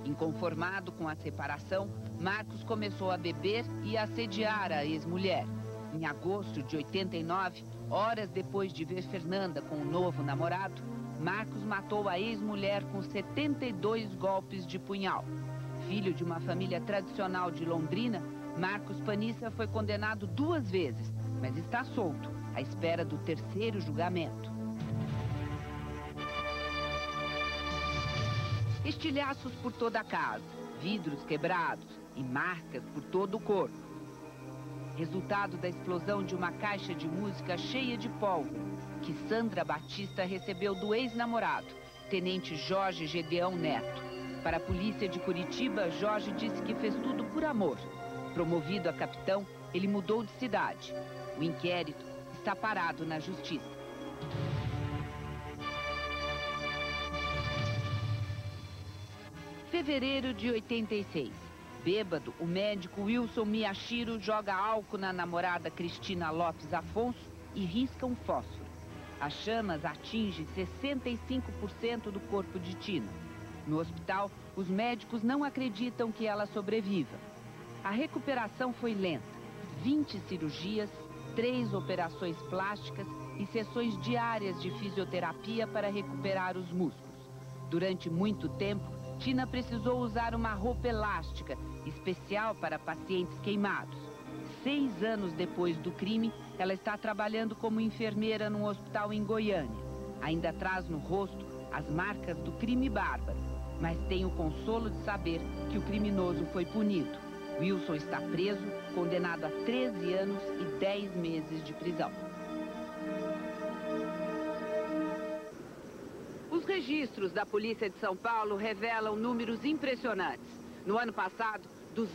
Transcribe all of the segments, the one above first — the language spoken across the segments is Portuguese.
Inconformado com a separação, Marcos começou a beber e a assediar a ex-mulher. Em agosto de 89, horas depois de ver Fernanda com o novo namorado, Marcos matou a ex-mulher com 72 golpes de punhal. Filho de uma família tradicional de Londrina, Marcos Panissa foi condenado 2 vezes, mas está solto, à espera do 3º julgamento. Estilhaços por toda a casa, vidros quebrados e marcas por todo o corpo. Resultado da explosão de uma caixa de música cheia de pólvora, que Sandra Batista recebeu do ex-namorado, Tenente Jorge Gedeão Neto. Para a polícia de Curitiba, Jorge disse que fez tudo por amor. Promovido a capitão, ele mudou de cidade. O inquérito está parado na justiça. Fevereiro de 86. Bêbado, o médico Wilson Miyashiro joga álcool na namorada Cristina Lopes Afonso e risca um fósforo. As chamas atingem 65% do corpo de Tina. No hospital, os médicos não acreditam que ela sobreviva. A recuperação foi lenta. 20 cirurgias, 3 operações plásticas e sessões diárias de fisioterapia para recuperar os músculos. Durante muito tempo, Tina precisou usar uma roupa elástica, especial para pacientes queimados. 6 anos depois do crime, ela está trabalhando como enfermeira num hospital em Goiânia. Ainda traz no rosto as marcas do crime bárbaro, mas tem o consolo de saber que o criminoso foi punido. Wilson está preso, condenado a 13 anos e 10 meses de prisão. Os registros da Polícia de São Paulo revelam números impressionantes. No ano passado,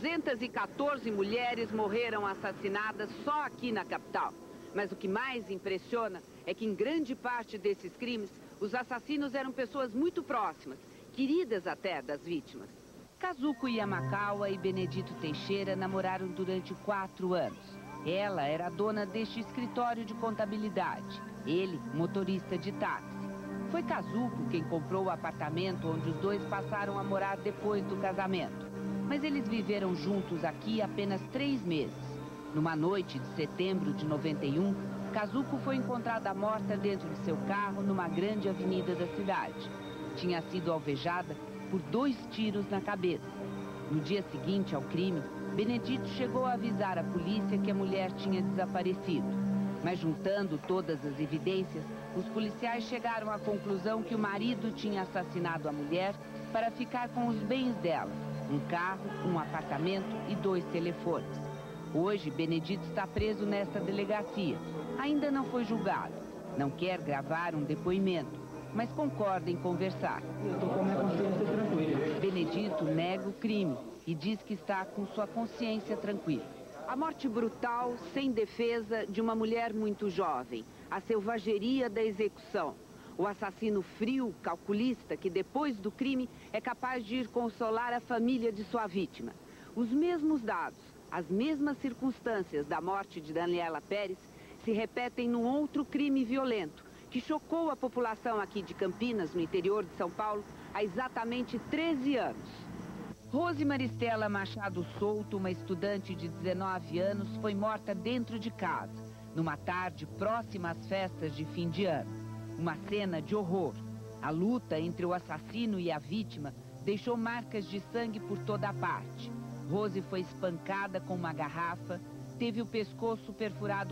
214 mulheres morreram assassinadas só aqui na capital. Mas o que mais impressiona é que em grande parte desses crimes, os assassinos eram pessoas muito próximas, queridas até das vítimas. Kazuko Yamakawa e Benedito Teixeira namoraram durante 4 anos. Ela era a dona deste escritório de contabilidade. Ele, motorista de táxi. Foi Kazuko quem comprou o apartamento onde os dois passaram a morar depois do casamento. Mas eles viveram juntos aqui apenas 3 meses. Numa noite de setembro de 91, Kazuko foi encontrada morta dentro de seu carro numa grande avenida da cidade. Tinha sido alvejada por 2 tiros na cabeça. No dia seguinte ao crime, Benedito chegou a avisar a polícia que a mulher tinha desaparecido. Mas juntando todas as evidências, os policiais chegaram à conclusão que o marido tinha assassinado a mulher para ficar com os bens dela, um carro, um apartamento e 2 telefones. Hoje, Benedito está preso nesta delegacia. Ainda não foi julgado. Não quer gravar um depoimento, mas concorda em conversar. Eu estou com a minha consciência tranquila. Benedito nega o crime e diz que está com sua consciência tranquila. A morte brutal, sem defesa, de uma mulher muito jovem. A selvageria da execução. O assassino frio, calculista, que depois do crime é capaz de ir consolar a família de sua vítima. Os mesmos dados, as mesmas circunstâncias da morte de Daniela Pérez se repetem num outro crime violento, que chocou a população aqui de Campinas, no interior de São Paulo, há exatamente 13 anos. Rose Maristela Machado Souto, uma estudante de 19 anos, foi morta dentro de casa, numa tarde próxima às festas de fim de ano. Uma cena de horror. A luta entre o assassino e a vítima deixou marcas de sangue por toda a parte. Rose foi espancada com uma garrafa, teve o pescoço perfurado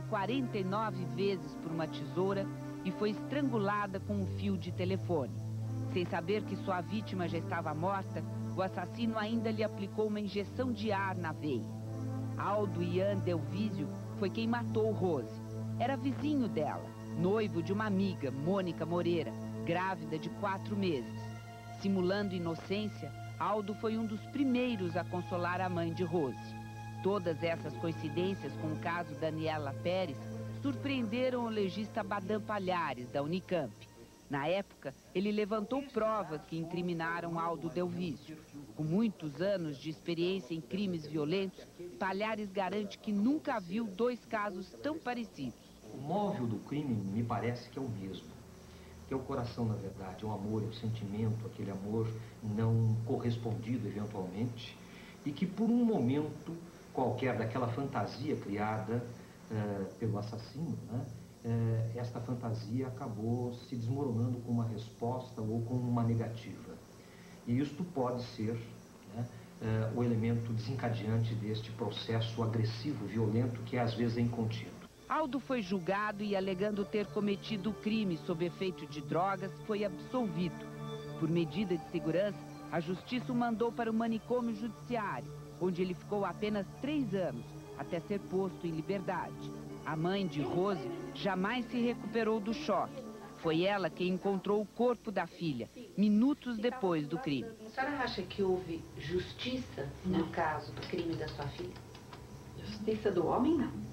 49 vezes por uma tesoura e foi estrangulada com um fio de telefone. Sem saber que sua vítima já estava morta, o assassino ainda lhe aplicou uma injeção de ar na veia. Aldo Ian Delvísio foi quem matou Rose. Era vizinho dela, noivo de uma amiga, Mônica Moreira, grávida de 4 meses. Simulando inocência, Aldo foi um dos primeiros a consolar a mãe de Rose. Todas essas coincidências com o caso Daniela Pérez surpreenderam o legista Badam Palhares, da Unicamp. Na época, ele levantou provas que incriminaram Aldo Delvísio. Com muitos anos de experiência em crimes violentos, Palhares garante que nunca viu 2 casos tão parecidos. O móvel do crime me parece que é o mesmo. que é o coração, na verdade, é o amor, é o sentimento, aquele amor não correspondido eventualmente, e que por um momento qualquer daquela fantasia criada pelo assassino, né, esta fantasia acabou se desmoronando com uma resposta ou com uma negativa. E isto pode ser, né, o elemento desencadeante deste processo agressivo, violento, que às vezes é incontido. Aldo foi julgado e, alegando ter cometido o crime sob efeito de drogas, foi absolvido. Por medida de segurança, a justiça o mandou para o manicômio judiciário, onde ele ficou apenas 3 anos, até ser posto em liberdade. A mãe de Rose jamais se recuperou do choque. Foi ela quem encontrou o corpo da filha, minutos depois do crime. A senhora acha que houve justiça no caso do crime da sua filha? Justiça do homem, não.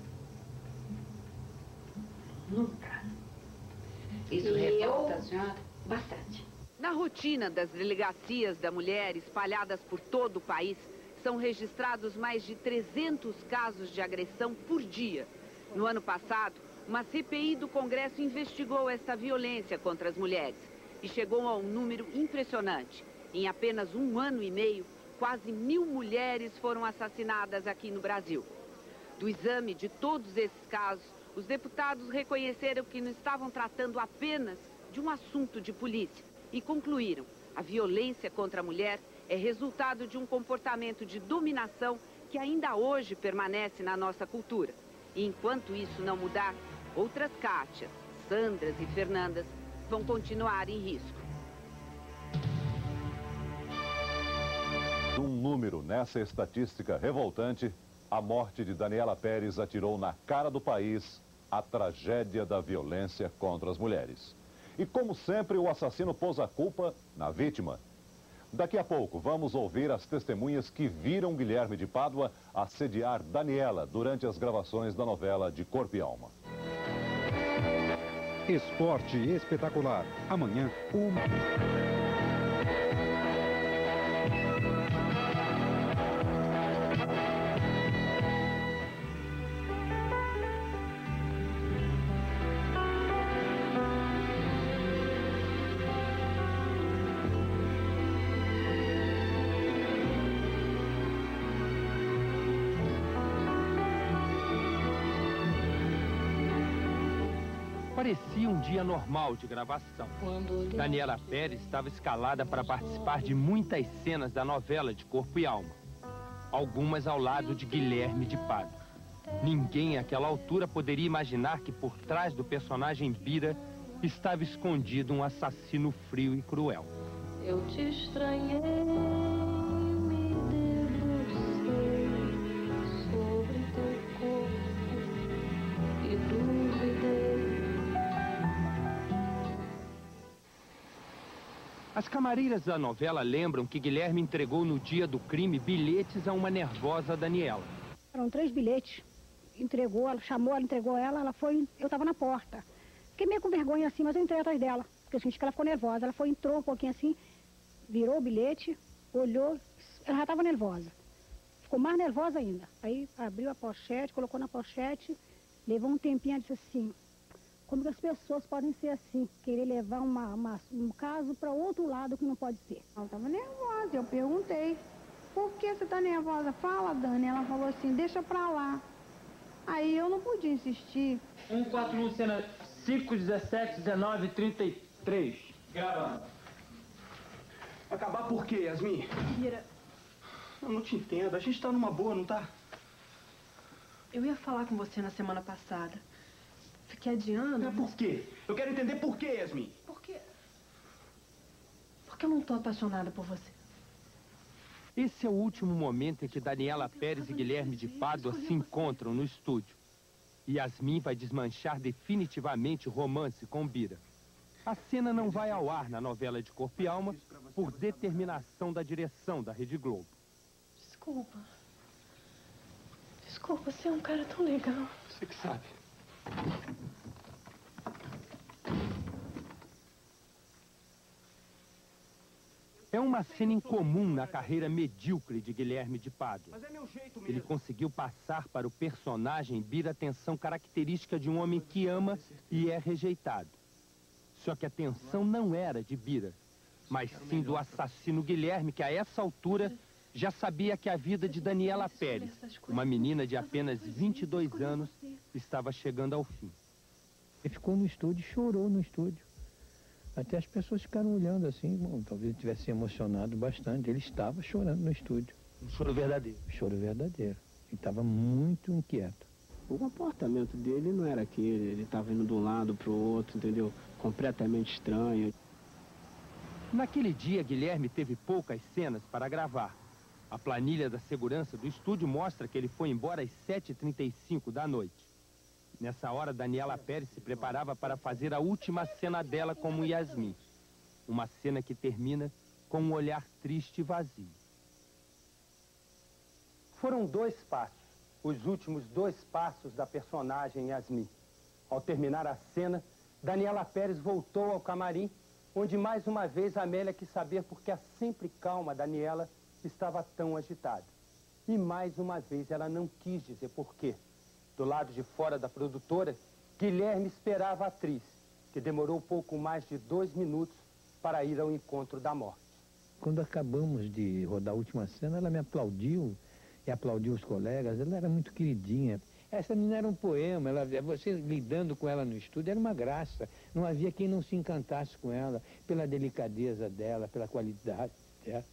Nunca. Isso revolta a senhora? Bastante. Na rotina das delegacias da mulher espalhadas por todo o país, são registrados mais de 300 casos de agressão por dia. No ano passado, uma CPI do Congresso investigou essa violência contra as mulheres e chegou a um número impressionante. Em apenas 1 ano e meio, quase 1000 mulheres foram assassinadas aqui no Brasil. Do exame de todos esses casos, os deputados reconheceram que não estavam tratando apenas de um assunto de polícia e concluíram: a violência contra a mulher é resultado de um comportamento de dominação que ainda hoje permanece na nossa cultura. E enquanto isso não mudar, outras Cátias, Sandras e Fernandas vão continuar em risco. Um número nessa estatística revoltante, a morte de Daniela Pérez atirou na cara do país a tragédia da violência contra as mulheres. E como sempre, o assassino pôs a culpa na vítima. Daqui a pouco, vamos ouvir as testemunhas que viram Guilherme de Pádua assediar Daniela durante as gravações da novela de Corpo e Alma. Esporte espetacular. Amanhã, Parecia um dia normal de gravação. Daniela Pérez estava escalada para participar de muitas cenas da novela de Corpo e Alma. Algumas ao lado de Guilherme de Pádua. Ninguém àquela altura poderia imaginar que por trás do personagem Bira estava escondido um assassino frio e cruel. Eu te estranhei, me debrucei sobre teu corpo e duvidei. As camareiras da novela lembram que Guilherme entregou no dia do crime bilhetes a uma nervosa Daniela. Eram 3 bilhetes, entregou, ela chamou, ela entregou ela foi, eu estava na porta. Fiquei meio com vergonha assim, mas eu entrei atrás dela, porque eu senti que ela ficou nervosa. Ela entrou um pouquinho assim, virou o bilhete, olhou, ela já estava nervosa. Ficou mais nervosa ainda. Aí abriu a pochete, colocou na pochete, levou um tempinho e disse assim: como que as pessoas podem ser assim, querer levar um caso para outro lado que não pode ser. Ela estava nervosa, eu perguntei: por que você está nervosa? Fala, Dani. Ela falou assim: deixa pra lá. Aí eu não podia insistir. 141, cena 5, 17, 19, 33. Gravando. Acabar por quê, Yasmin? Bira, Eu não te entendo. A gente tá numa boa, não tá? eu ia falar com você na semana passada. Fiquei adiando. Por quê? Eu quero entender por quê, Yasmin. Porque eu não tô apaixonada por você. Esse é o último momento em que Daniela Pérez e Guilherme de Pádua se encontram no estúdio. Yasmin vai desmanchar definitivamente o romance com Bira. A cena não vai ao ar na novela de Corpo e Alma por determinação da direção da Rede Globo. Desculpa. Desculpa, você é um cara tão legal. Você que sabe. É uma cena incomum na carreira medíocre de Guilherme de Pádua. Ele conseguiu passar para o personagem Bira a tensão característica de um homem que ama e é rejeitado. Só que a atenção não era de Bira, mas sim do assassino Guilherme, que a essa altura já sabia que a vida de Daniela Pérez, uma menina de apenas 22 anos, estava chegando ao fim. Ele ficou no estúdio, chorou no estúdio. Até as pessoas ficaram olhando assim, bom, talvez ele tivesse emocionado bastante. Ele estava chorando no estúdio. Um choro verdadeiro. Choro verdadeiro. Ele estava muito inquieto. O comportamento dele não era aquele, ele estava indo de um lado para o outro, entendeu? Completamente estranho. Naquele dia, Guilherme teve poucas cenas para gravar. A planilha da segurança do estúdio mostra que ele foi embora às 7h35 da noite. Nessa hora, Daniela Pérez se preparava para fazer a última cena dela como Yasmin. Uma cena que termina com um olhar triste e vazio. Foram 2 passos, os últimos 2 passos da personagem Yasmin. Ao terminar a cena, Daniela Pérez voltou ao camarim, onde mais uma vez Amélia quis saber por que a sempre calma Daniela estava tão agitada. E mais uma vez ela não quis dizer por quê. Do lado de fora da produtora, Guilherme esperava a atriz, que demorou pouco mais de 2 minutos para ir ao encontro da morte. Quando acabamos de rodar a última cena, ela me aplaudiu e aplaudiu os colegas. Ela era muito queridinha. Essa menina era um poema. Você lidando com ela no estúdio era uma graça. Não havia quem não se encantasse com ela, pela delicadeza dela, pela qualidade dela.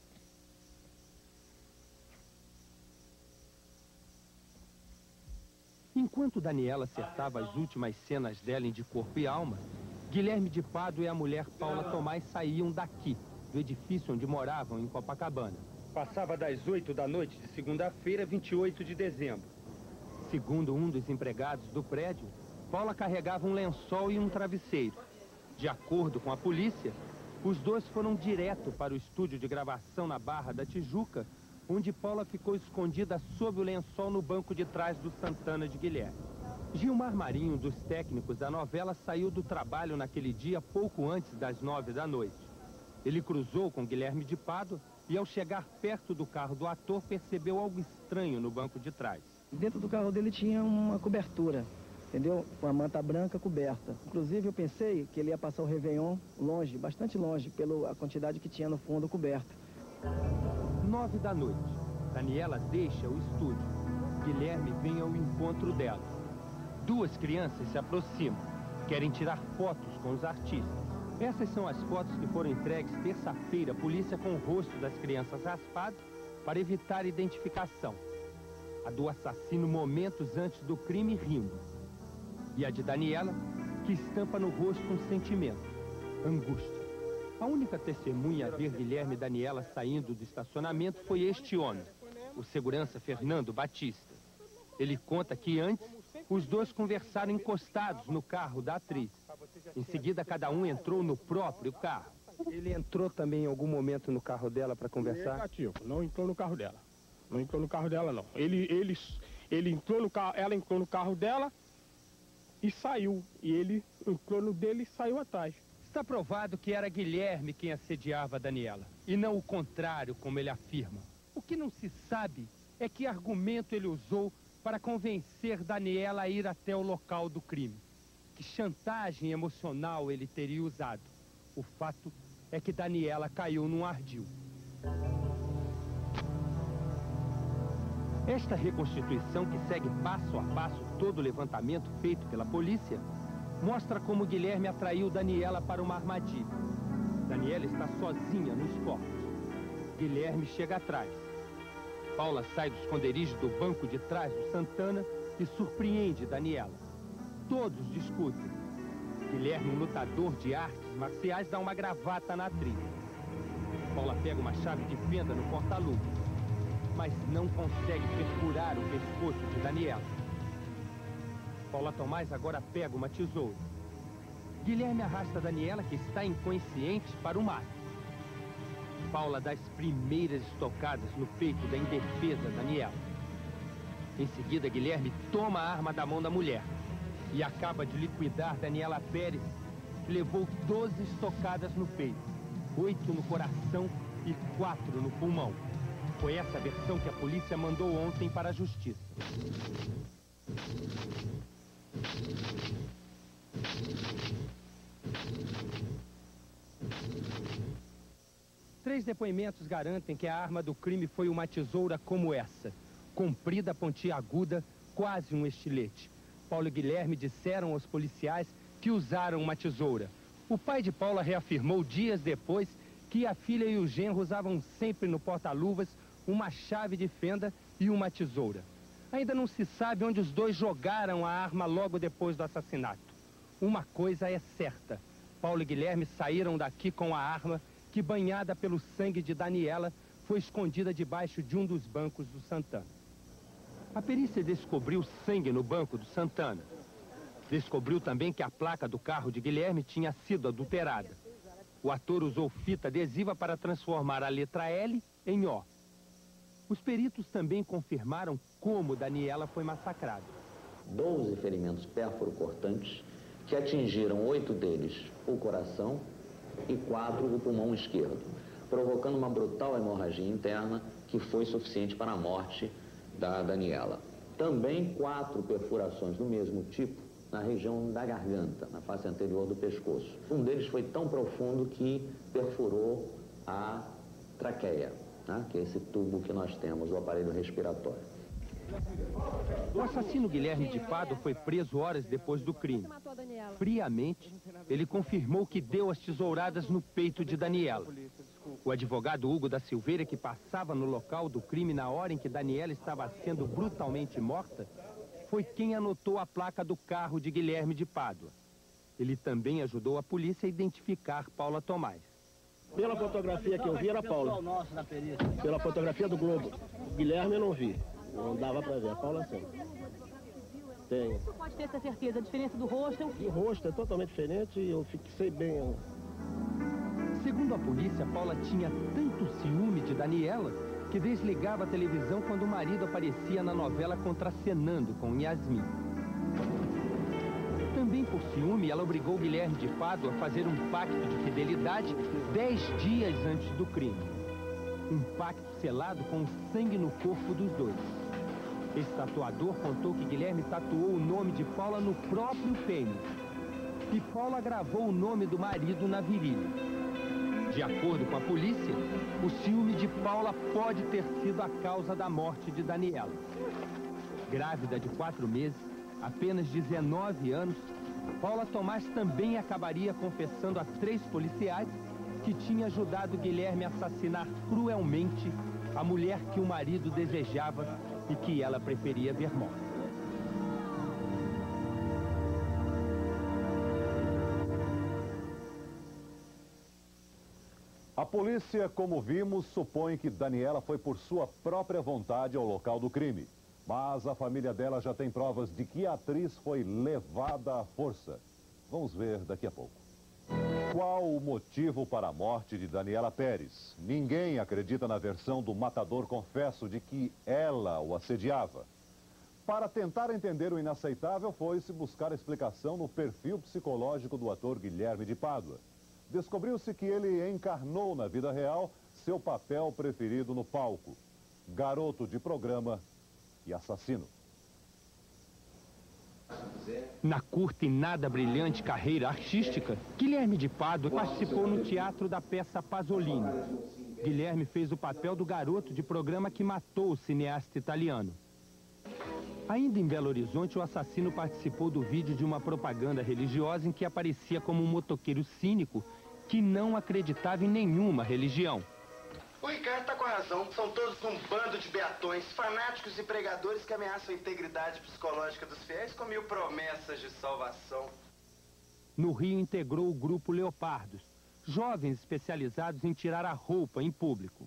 Enquanto Daniela acertava as últimas cenas dela em De Corpo e Alma, Guilherme de Pádua e a mulher Paula Tomás saíam daqui, do edifício onde moravam em Copacabana. Passava das 8 da noite de segunda-feira, 28 de dezembro. Segundo um dos empregados do prédio, Paula carregava um lençol e um travesseiro. De acordo com a polícia, os 2 foram direto para o estúdio de gravação na Barra da Tijuca, onde Paula ficou escondida sob o lençol no banco de trás do Santana de Guilherme. Gilmar Marinho, um dos técnicos da novela, saiu do trabalho naquele dia pouco antes das 9 da noite. Ele cruzou com Guilherme de Pádua e, ao chegar perto do carro do ator, percebeu algo estranho no banco de trás. Dentro do carro dele tinha uma cobertura, entendeu? Uma manta branca coberta. Inclusive, eu pensei que ele ia passar o Réveillon longe, bastante longe, pela quantidade que tinha no fundo coberta. 9 da noite. Daniela deixa o estúdio. Guilherme vem ao encontro dela. 2 crianças se aproximam. Querem tirar fotos com os artistas. Essas são as fotos que foram entregues terça-feira à polícia com o rosto das crianças raspadas para evitar identificação. A do assassino momentos antes do crime rindo. E a de Daniela, que estampa no rosto um sentimento: angústia. A única testemunha a ver Guilherme e Daniela saindo do estacionamento foi este homem, o segurança Fernando Batista. Ele conta que antes, os 2 conversaram encostados no carro da atriz. Em seguida, cada um entrou no próprio carro. Ele entrou também em algum momento no carro dela para conversar? Negativo, não entrou no carro dela. Não entrou no carro dela, não. Ele entrou no carro, ela entrou no carro dela e saiu. E ele entrou no dele e saiu atrás. Está provado que era Guilherme quem assediava a Daniela, e não o contrário, como ele afirma. O que não se sabe é que argumento ele usou para convencer Daniela a ir até o local do crime. Que chantagem emocional ele teria usado. O fato é que Daniela caiu num ardil. Esta reconstituição, que segue passo a passo todo o levantamento feito pela polícia, mostra como Guilherme atraiu Daniela para uma armadilha. Daniela está sozinha nos corpos. Guilherme chega atrás. Paula sai do esconderijo do banco de trás do Santana e surpreende Daniela. Todos discutem. Guilherme, um lutador de artes marciais, dá uma gravata na atriz. Paula pega uma chave de fenda no porta-luvas, mas não consegue perfurar o pescoço de Daniela. Paula Tomás agora pega uma tesoura. Guilherme arrasta Daniela, que está inconsciente, para o mato. Paula dá as primeiras estocadas no peito da indefesa Daniela. Em seguida, Guilherme toma a arma da mão da mulher e acaba de liquidar Daniela Pérez, que levou 12 estocadas no peito, 8 no coração e 4 no pulmão. Foi essa a versão que a polícia mandou ontem para a justiça. 3 depoimentos garantem que a arma do crime foi uma tesoura como essa, comprida, pontiaguda, quase um estilete. Paulo e Guilherme disseram aos policiais que usaram uma tesoura. O pai de Paula reafirmou dias depois que a filha e o genro usavam sempre no porta-luvas uma chave de fenda e uma tesoura. Ainda não se sabe onde os dois jogaram a arma logo depois do assassinato. Uma coisa é certa: Paulo e Guilherme saíram daqui com a arma que, banhada pelo sangue de Daniela, foi escondida debaixo de um dos bancos do Santana. A perícia descobriu sangue no banco do Santana. Descobriu também que a placa do carro de Guilherme tinha sido adulterada. O ator usou fita adesiva para transformar a letra L em O. Os peritos também confirmaram como Daniela foi massacrada. 12 ferimentos pérfuro-cortantes que atingiram 8 deles o coração e 4 o pulmão esquerdo, provocando uma brutal hemorragia interna que foi suficiente para a morte da Daniela. Também 4 perfurações do mesmo tipo na região da garganta, na face anterior do pescoço. Um deles foi tão profundo que perfurou a traqueia, né? Que é esse tubo que nós temos, o aparelho respiratório. O assassino Guilherme de Pádua foi preso horas depois do crime. Friamente, ele confirmou que deu as tesouradas no peito de Daniela. O advogado Hugo da Silveira, que passava no local do crime na hora em que Daniela estava sendo brutalmente morta, foi quem anotou a placa do carro de Guilherme de Pádua. Ele também ajudou a polícia a identificar Paula Tomás. Pela fotografia que eu vi era Paula. Pela fotografia do Globo. Guilherme eu não vi. Não dava pra ver. A Paula sim. Tem. Você pode ter essa certeza? A diferença do rosto? O rosto é totalmente diferente e eu fixei bem. Segundo a polícia, Paula tinha tanto ciúme de Daniela que desligava a televisão quando o marido aparecia na novela Contracenando com Yasmin. Também por ciúme, ela obrigou Guilherme de Pádua a fazer um pacto de fidelidade 10 dias antes do crime. Um pacto selado com sangue no corpo dos dois. Esse tatuador contou que Guilherme tatuou o nome de Paula no próprio pênis. E Paula gravou o nome do marido na virilha. De acordo com a polícia, o ciúme de Paula pode ter sido a causa da morte de Daniela. Grávida de 4 meses, apenas 19 anos, Paula Tomás também acabaria confessando a 3 policiais que tinha ajudado Guilherme a assassinar cruelmente a mulher que o marido desejava e que ela preferia ver morta. A polícia, como vimos, supõe que Daniela foi por sua própria vontade ao local do crime. Mas a família dela já tem provas de que a atriz foi levada à força. Vamos ver daqui a pouco. Qual o motivo para a morte de Daniela Pérez? Ninguém acredita na versão do matador confesso de que ela o assediava. Para tentar entender o inaceitável, foi-se buscar explicação no perfil psicológico do ator Guilherme de Pádua. Descobriu-se que ele encarnou na vida real seu papel preferido no palco: garoto de programa e assassino. Na curta e nada brilhante carreira artística, Guilherme de Pádua participou no teatro da peça Pasolini. Guilherme fez o papel do garoto de programa que matou o cineasta italiano. Ainda em Belo Horizonte, o assassino participou do vídeo de uma propaganda religiosa em que aparecia como um motoqueiro cínico que não acreditava em nenhuma religião. O Ricardo tá com razão. São todos um bando de beatões, fanáticos e pregadores que ameaçam a integridade psicológica dos fiéis com 1000 promessas de salvação. No Rio, integrou o grupo Leopardos, jovens especializados em tirar a roupa em público.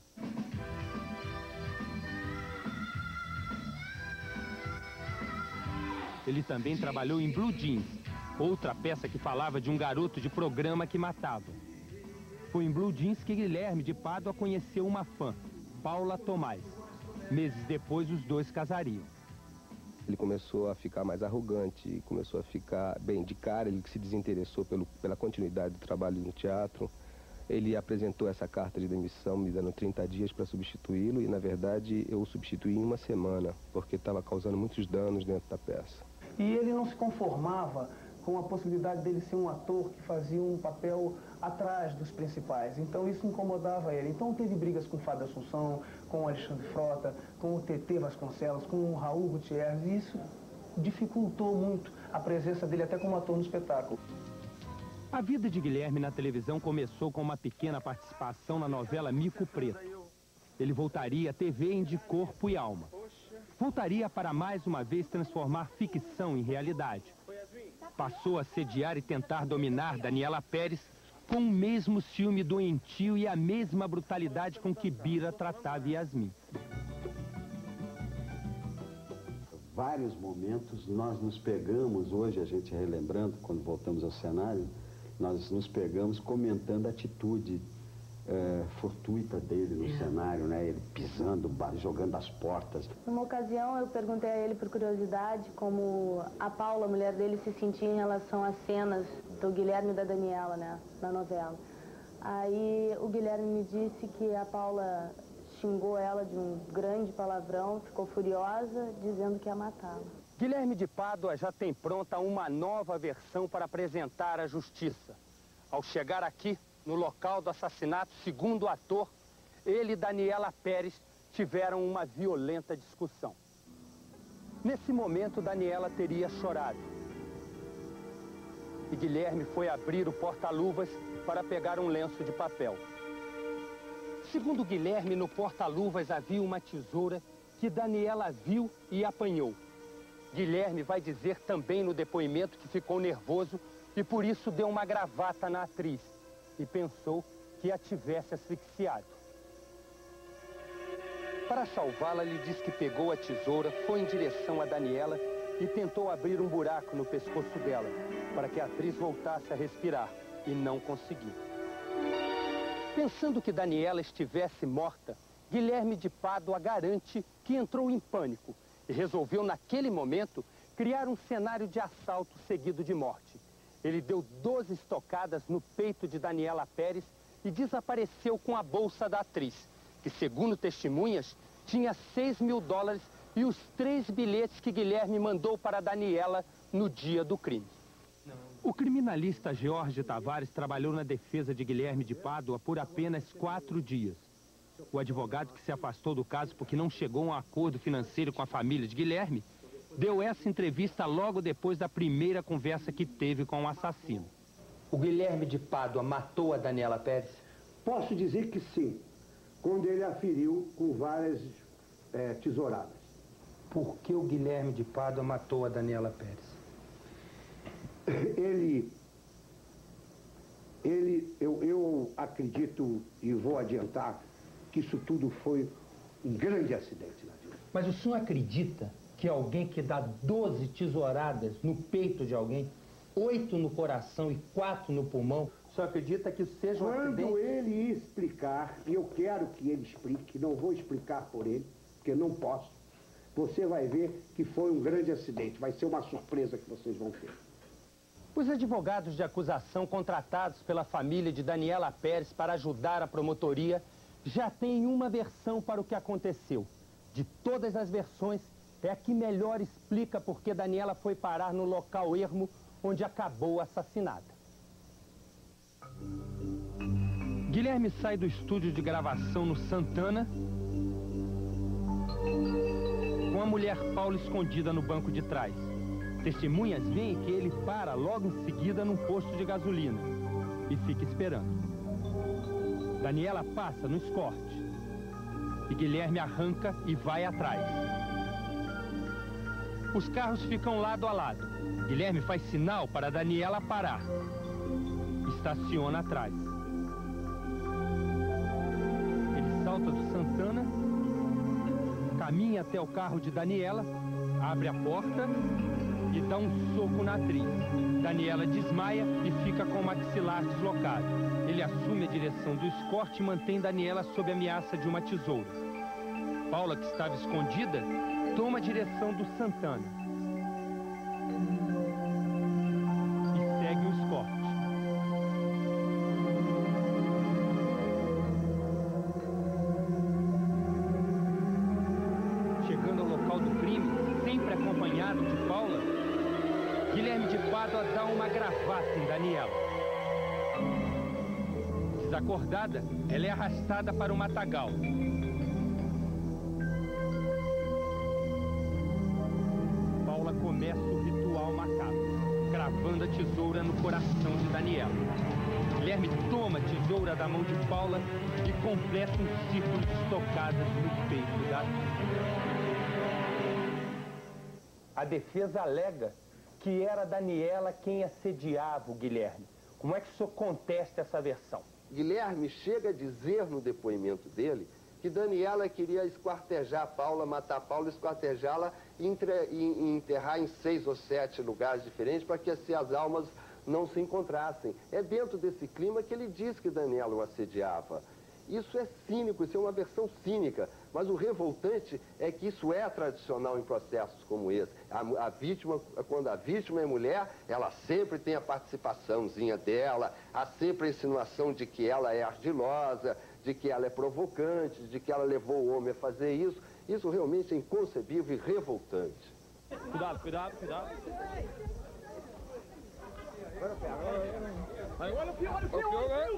Ele também trabalhou em Blue Jeans, outra peça que falava de um garoto de programa que matava. Foi em Blue Jeans que Guilherme de Pádua conheceu uma fã, Paula Tomás. Meses depois, os dois casariam. Ele começou a ficar mais arrogante, começou a ficar bem de cara, ele se desinteressou pela continuidade do trabalho no teatro. Ele apresentou essa carta de demissão, me dando 30 dias para substituí-lo, e na verdade eu o substituí em 1 semana, porque estava causando muitos danos dentro da peça. E ele não se conformava com a possibilidade dele ser um ator que fazia um papel atrás dos principais. Então isso incomodava ele. Então teve brigas com o Fábio Assunção, com o Alexandre Frota, com o TT Vasconcelos, com o Raul Gutierrez, e isso dificultou muito a presença dele até como ator no espetáculo. A vida de Guilherme na televisão começou com uma pequena participação na novela Mico Preto. Ele voltaria à TV em De Corpo e Alma. Voltaria para mais uma vez transformar ficção em realidade. Passou a sediar e tentar dominar Daniela Pérez com o mesmo ciúme doentio e a mesma brutalidade com que Bira tratava Yasmin. Vários momentos nós nos pegamos, hoje a gente relembrando, quando voltamos ao cenário, nós nos pegamos comentando a atitude fortuita dele no cenário, né? Ele pisando, jogando as portas. Numa ocasião eu perguntei a ele por curiosidade como a Paula, a mulher dele, se sentia em relação às cenas do Guilherme e da Daniela, né, na novela. Aí o Guilherme me disse que a Paula xingou ela de um grande palavrão, ficou furiosa, dizendo que ia matá-la. Guilherme de Pádua já tem pronta uma nova versão para apresentar à justiça. Ao chegar aqui, no local do assassinato, segundo o ator, ele e Daniela Pérez tiveram uma violenta discussão. Nesse momento, Daniela teria chorado. E Guilherme foi abrir o porta-luvas para pegar um lenço de papel. Segundo Guilherme, no porta-luvas havia uma tesoura que Daniela viu e apanhou. Guilherme vai dizer também no depoimento que ficou nervoso e por isso deu uma gravata na atriz e pensou que a tivesse asfixiado. Para salvá-la, ele diz que pegou a tesoura, foi em direção a Daniela e tentou abrir um buraco no pescoço dela para que a atriz voltasse a respirar e não conseguiu. Pensando que Daniela estivesse morta, Guilherme de Pádua garante que entrou em pânico e resolveu, naquele momento, criar um cenário de assalto seguido de morte. Ele deu 12 estocadas no peito de Daniela Pérez e desapareceu com a bolsa da atriz, que, segundo testemunhas, tinha $6.000 e os 3 bilhetes que Guilherme mandou para Daniela no dia do crime. O criminalista Jorge Tavares trabalhou na defesa de Guilherme de Pádua por apenas 4 dias. O advogado, que se afastou do caso porque não chegou a um acordo financeiro com a família de Guilherme, deu essa entrevista logo depois da primeira conversa que teve com o assassino. O Guilherme de Pádua matou a Daniela Pérez? Posso dizer que sim, quando ele a feriu com várias tesouradas. Por que o Guilherme de Pádua matou a Daniela Pérez? Eu acredito e vou adiantar que isso tudo foi um grande acidente na vida. Mas o senhor acredita que alguém que dá 12 tesouradas no peito de alguém, 8 no coração e 4 no pulmão, o senhor acredita que seja um acidente? Quando ele explicar, e eu quero que ele explique, não vou explicar por ele, porque não posso, você vai ver que foi um grande acidente. Vai ser uma surpresa que vocês vão ter. Os advogados de acusação contratados pela família de Daniela Pérez para ajudar a promotoria já têm uma versão para o que aconteceu. De todas as versões, é a que melhor explica por que Daniela foi parar no local ermo onde acabou assassinada. Guilherme sai do estúdio de gravação no Santana com a mulher Paula escondida no banco de trás. Testemunhas veem que ele para logo em seguida num posto de gasolina e fica esperando. Daniela passa no escorte e Guilherme arranca e vai atrás. Os carros ficam lado a lado. Guilherme faz sinal para Daniela parar. Estaciona atrás. Ele salta do Santana, caminha até o carro de Daniela, abre a porta e dá um soco na atriz. Daniela desmaia e fica com o maxilar deslocado. Ele assume a direção do escorte e mantém Daniela sob ameaça de uma tesoura. Paula, que estava escondida, toma a direção do Santana e segue o escorte. Chegando ao local do crime, sempre acompanhado de Paula, Guilherme de Pádua dá uma gravata em Daniela. Desacordada, ela é arrastada para o matagal. Paula começa o ritual macabro, cravando a tesoura no coração de Daniela. Guilherme toma a tesoura da mão de Paula e completa um círculo de estocadas no peito da... A defesa alega que era Daniela quem assediava o Guilherme. Como é que o senhor contesta essa versão? Guilherme chega a dizer no depoimento dele que Daniela queria esquartejar Paula, matar Paula, esquartejá-la e enterrar em 6 ou 7 lugares diferentes para que as almas não se encontrassem. É dentro desse clima que ele diz que Daniela o assediava. Isso é cínico, isso é uma versão cínica, mas o revoltante é que isso é tradicional em processos como esse. A vítima, quando a vítima é mulher, ela sempre tem a participaçãozinha dela, há sempre a insinuação de que ela é ardilosa, de que ela é provocante, de que ela levou o homem a fazer isso. Isso realmente é inconcebível e revoltante. Cuidado, cuidado, cuidado. Olha o fio, olha o fio!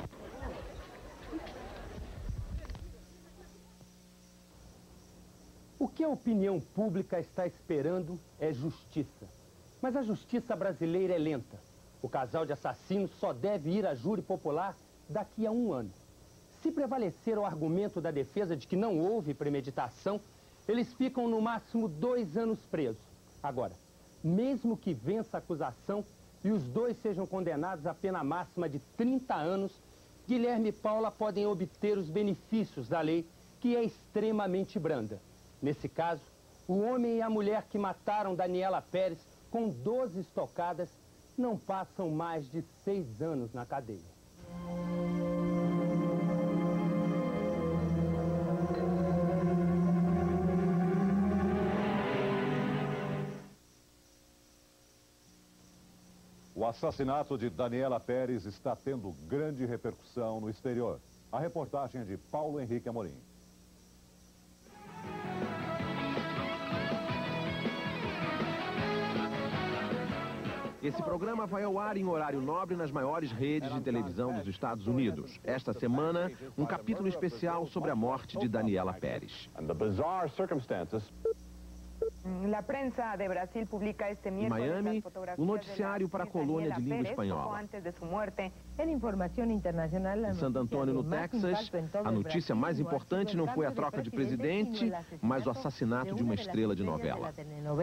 O que a opinião pública está esperando é justiça. Mas a justiça brasileira é lenta. O casal de assassinos só deve ir a júri popular daqui a 1 ano. Se prevalecer o argumento da defesa de que não houve premeditação, eles ficam no máximo 2 anos presos. Agora, mesmo que vença a acusação e os dois sejam condenados à pena máxima de 30 anos, Guilherme e Paula podem obter os benefícios da lei, que é extremamente branda. Nesse caso, o homem e a mulher que mataram Daniela Pérez com 12 estocadas não passam mais de 6 anos na cadeia. O assassinato de Daniela Pérez está tendo grande repercussão no exterior. A reportagem é de Paulo Henrique Amorim. Esse programa vai ao ar em horário nobre nas maiores redes de televisão dos Estados Unidos. Esta semana, um capítulo especial sobre a morte de Daniela Pérez. Em Miami, um noticiário para a colônia de língua espanhola. Em San Antonio, no Texas, a notícia mais importante não foi a troca de presidente, mas o assassinato de uma estrela de novela.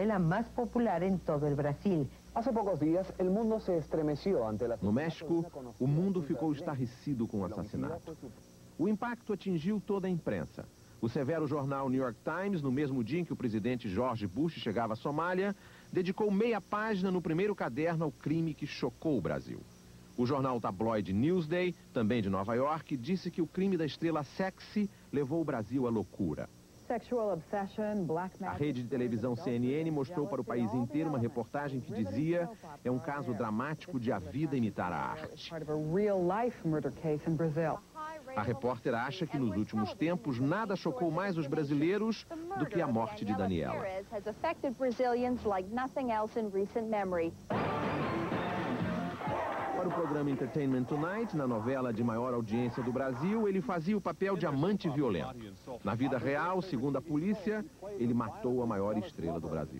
No México, o mundo ficou estarrecido com o assassinato. O impacto atingiu toda a imprensa. O severo jornal New York Times, no mesmo dia em que o presidente George Bush chegava à Somália, dedicou meia página no primeiro caderno ao crime que chocou o Brasil. O jornal tabloide Newsday, também de Nova York, disse que o crime da estrela sexy levou o Brasil à loucura. A rede de televisão CNN mostrou para o país inteiro uma reportagem que dizia: é um caso dramático de a vida imitar a arte. A repórter acha que nos últimos tempos nada chocou mais os brasileiros do que a morte de Daniela. Para o programa Entertainment Tonight, na novela de maior audiência do Brasil, ele fazia o papel de amante violento. Na vida real, segundo a polícia, ele matou a maior estrela do Brasil.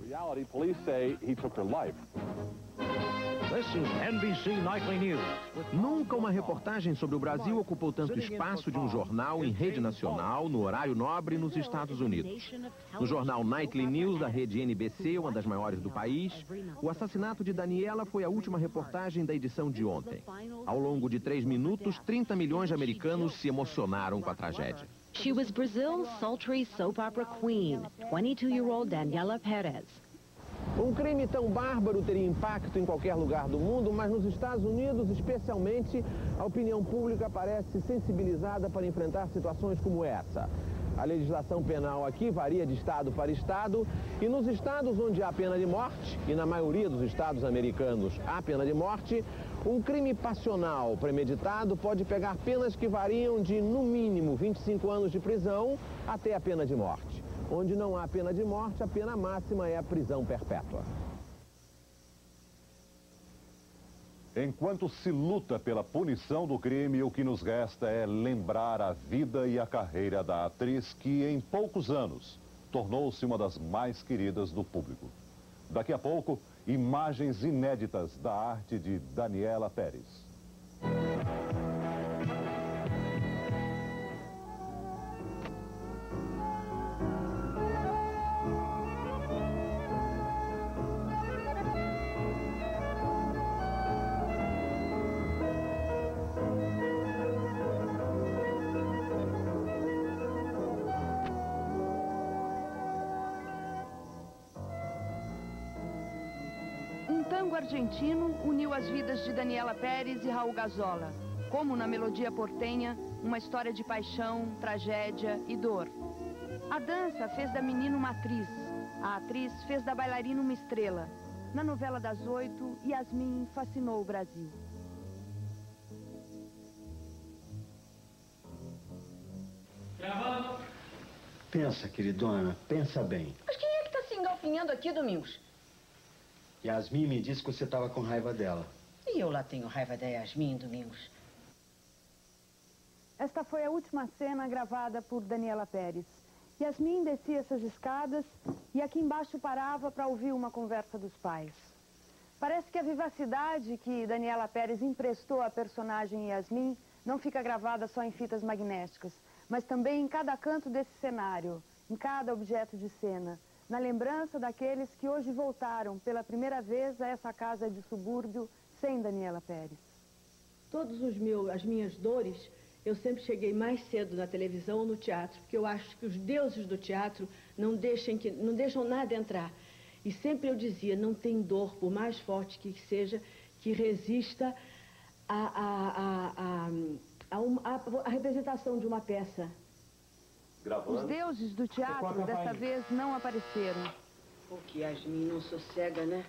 Nunca uma reportagem sobre o Brasil ocupou tanto espaço de um jornal em rede nacional, no horário nobre, nos Estados Unidos. No jornal Nightly News da rede NBC, uma das maiores do país, o assassinato de Daniela foi a última reportagem da edição de ontem. Ao longo de 3 minutos, 30 milhões de americanos se emocionaram com a tragédia. She was Brazil's sultry soap opera queen, 22-year-old Daniela Pérez. Um crime tão bárbaro teria impacto em qualquer lugar do mundo, mas nos Estados Unidos, especialmente, a opinião pública parece sensibilizada para enfrentar situações como essa. A legislação penal aqui varia de estado para estado, e nos estados onde há pena de morte, e na maioria dos estados americanos há pena de morte, um crime passional premeditado pode pegar penas que variam de, no mínimo, 25 anos de prisão até a pena de morte. Onde não há pena de morte, a pena máxima é a prisão perpétua. Enquanto se luta pela punição do crime, o que nos resta é lembrar a vida e a carreira da atriz que, em poucos anos, tornou-se uma das mais queridas do público. Daqui a pouco, imagens inéditas da arte de Daniela Pérez. Um tango argentino uniu as vidas de Daniela Pérez e Raul Gazola. Como na melodia portenha, uma história de paixão, tragédia e dor. A dança fez da menina uma atriz. A atriz fez da bailarina uma estrela. Na novela das 8, Yasmin fascinou o Brasil. Gravando. Pensa, queridona, pensa bem. Mas quem é que tá se engalfinhando aqui, Domingos? Yasmin me disse que você estava com raiva dela. E eu lá tenho raiva da Yasmin, Domingos. Esta foi a última cena gravada por Daniela Pérez. Yasmin descia essas escadas e aqui embaixo parava para ouvir uma conversa dos pais. Parece que a vivacidade que Daniela Pérez emprestou à personagem Yasmin não fica gravada só em fitas magnéticas, mas também em cada canto desse cenário, em cada objeto de cena, na lembrança daqueles que hoje voltaram pela primeira vez a essa casa de subúrbio sem Daniela Pérez. Todas as minhas dores, eu sempre cheguei mais cedo na televisão ou no teatro, porque eu acho que os deuses do teatro não deixam nada entrar. E sempre eu dizia, não tem dor, por mais forte que seja, que resista à representação de uma peça. Os deuses do teatro, dessa vez, não apareceram. O que Yasmin não sossega, né?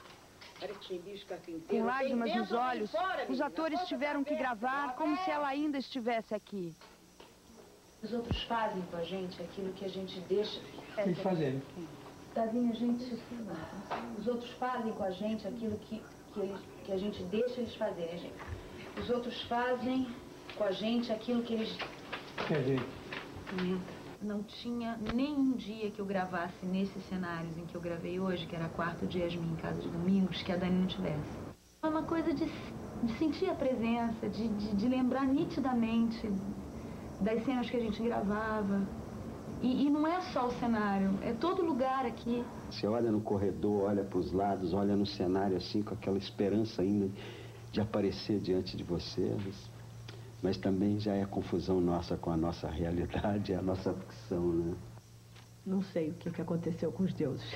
Com lágrimas nos olhos, os atores tiveram que gravar como se ela ainda estivesse aqui. Os outros fazem com a gente aquilo que a gente deixa. Eles fazem. Davinha, gente, os outros fazem com a gente aquilo que a gente deixa eles fazerem, gente. Os outros fazem com a gente aquilo que eles... Quer dizer... Não tinha nenhum dia que eu gravasse nesses cenários em que eu gravei hoje, que era quarto de Yasmin em casa de Domingos, que a Dani não tivesse. É uma coisa de sentir a presença, de lembrar nitidamente das cenas que a gente gravava. E não é só o cenário, é todo lugar aqui. Você olha no corredor, olha para os lados, olha no cenário assim, com aquela esperança ainda de aparecer diante de você. Mas também já é confusão nossa com a nossa realidade, a nossa ficção, né? Não sei o que aconteceu com os deuses.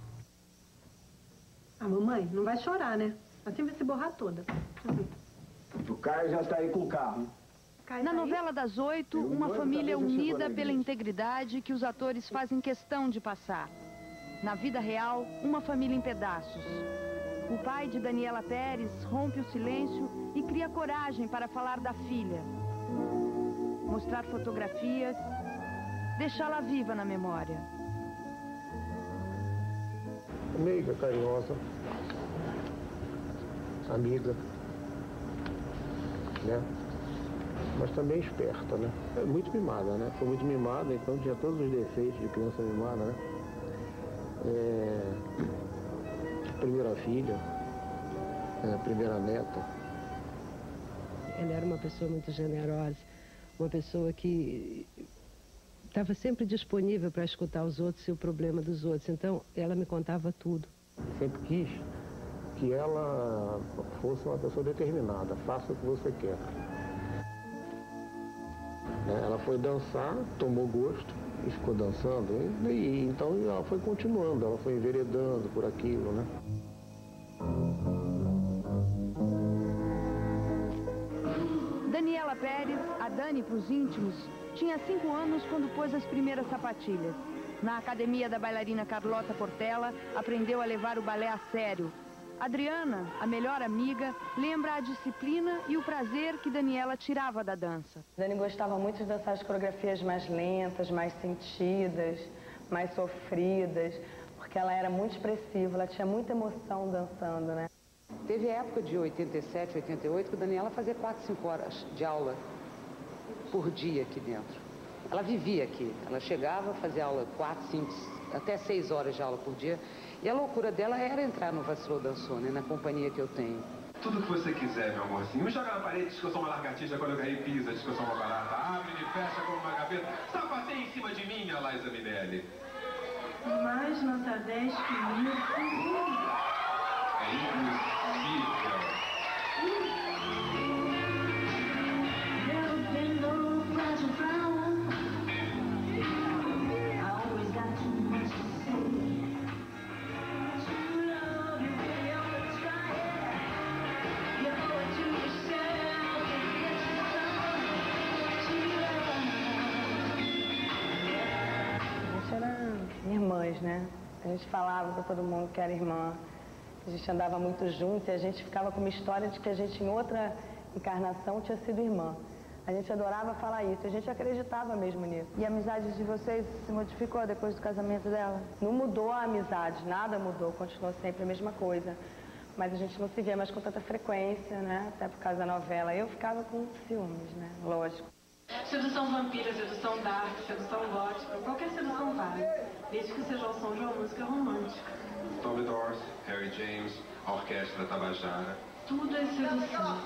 Ah, mamãe, não vai chorar, né? Assim vai se borrar toda. O Caio já está aí com o carro. Na novela das 8, uma família unida pela integridade que os atores fazem questão de passar. Na vida real, uma família em pedaços. O pai de Daniela Pérez rompe o silêncio e cria coragem para falar da filha. Mostrar fotografias, deixá-la viva na memória. Meiga, carinhosa, amiga, né? Mas também esperta, né? É muito mimada, né? Foi muito mimada, então tinha todos os defeitos de criança mimada, né? Primeira filha, primeira neta. Ela era uma pessoa muito generosa, uma pessoa que estava sempre disponível para escutar os outros e o problema dos outros. Então, ela me contava tudo. Sempre quis que ela fosse uma pessoa determinada, faça o que você quer. Ela foi dançar, tomou gosto e ficou dançando. E então ela foi continuando, ela foi enveredando por aquilo, né? Daniela Pérez, a Dani para os íntimos, tinha 5 anos quando pôs as primeiras sapatilhas. Na academia da bailarina Carlota Portela, aprendeu a levar o balé a sério. Adriana, a melhor amiga, lembra a disciplina e o prazer que Daniela tirava da dança. Dani gostava muito de dançar as coreografias mais lentas, mais sentidas, mais sofridas, porque ela era muito expressiva, ela tinha muita emoção dançando, né? Teve época de 87, 88, que a Daniela fazia 4, 5 horas de aula por dia aqui dentro. Ela vivia aqui. Ela chegava, fazia aula 4, 5, até 6 horas de aula por dia. E a loucura dela era entrar no Vacilou Dançou, né, na companhia que eu tenho. Tudo que você quiser, meu amorzinho. Me joga na parede, diz que eu sou uma lagartixa, quando eu cair pisa, diz que eu sou uma barata. Abre e fecha como uma gaveta. Sapateia em cima de mim, a Liza Minelli. Mais nota 10 que mil. É impossível. Irmãs, né? A gente falava para todo mundo que era irmã, a gente andava muito junto e a gente ficava com uma história de que a gente em outra encarnação tinha sido irmã. A gente adorava falar isso, a gente acreditava mesmo nisso. E a amizade de vocês se modificou depois do casamento dela? Não mudou a amizade, nada mudou, continuou sempre a mesma coisa. Mas a gente não se via mais com tanta frequência, né? Até por causa da novela. Eu ficava com ciúmes, né? Lógico. Sedução vampira, sedução dark, sedução gótica, qualquer sedução vale, desde que seja ao som de uma música romântica. Tommy Dorsey, Harry James, a Orquestra Tabajara. Tudo é sedução.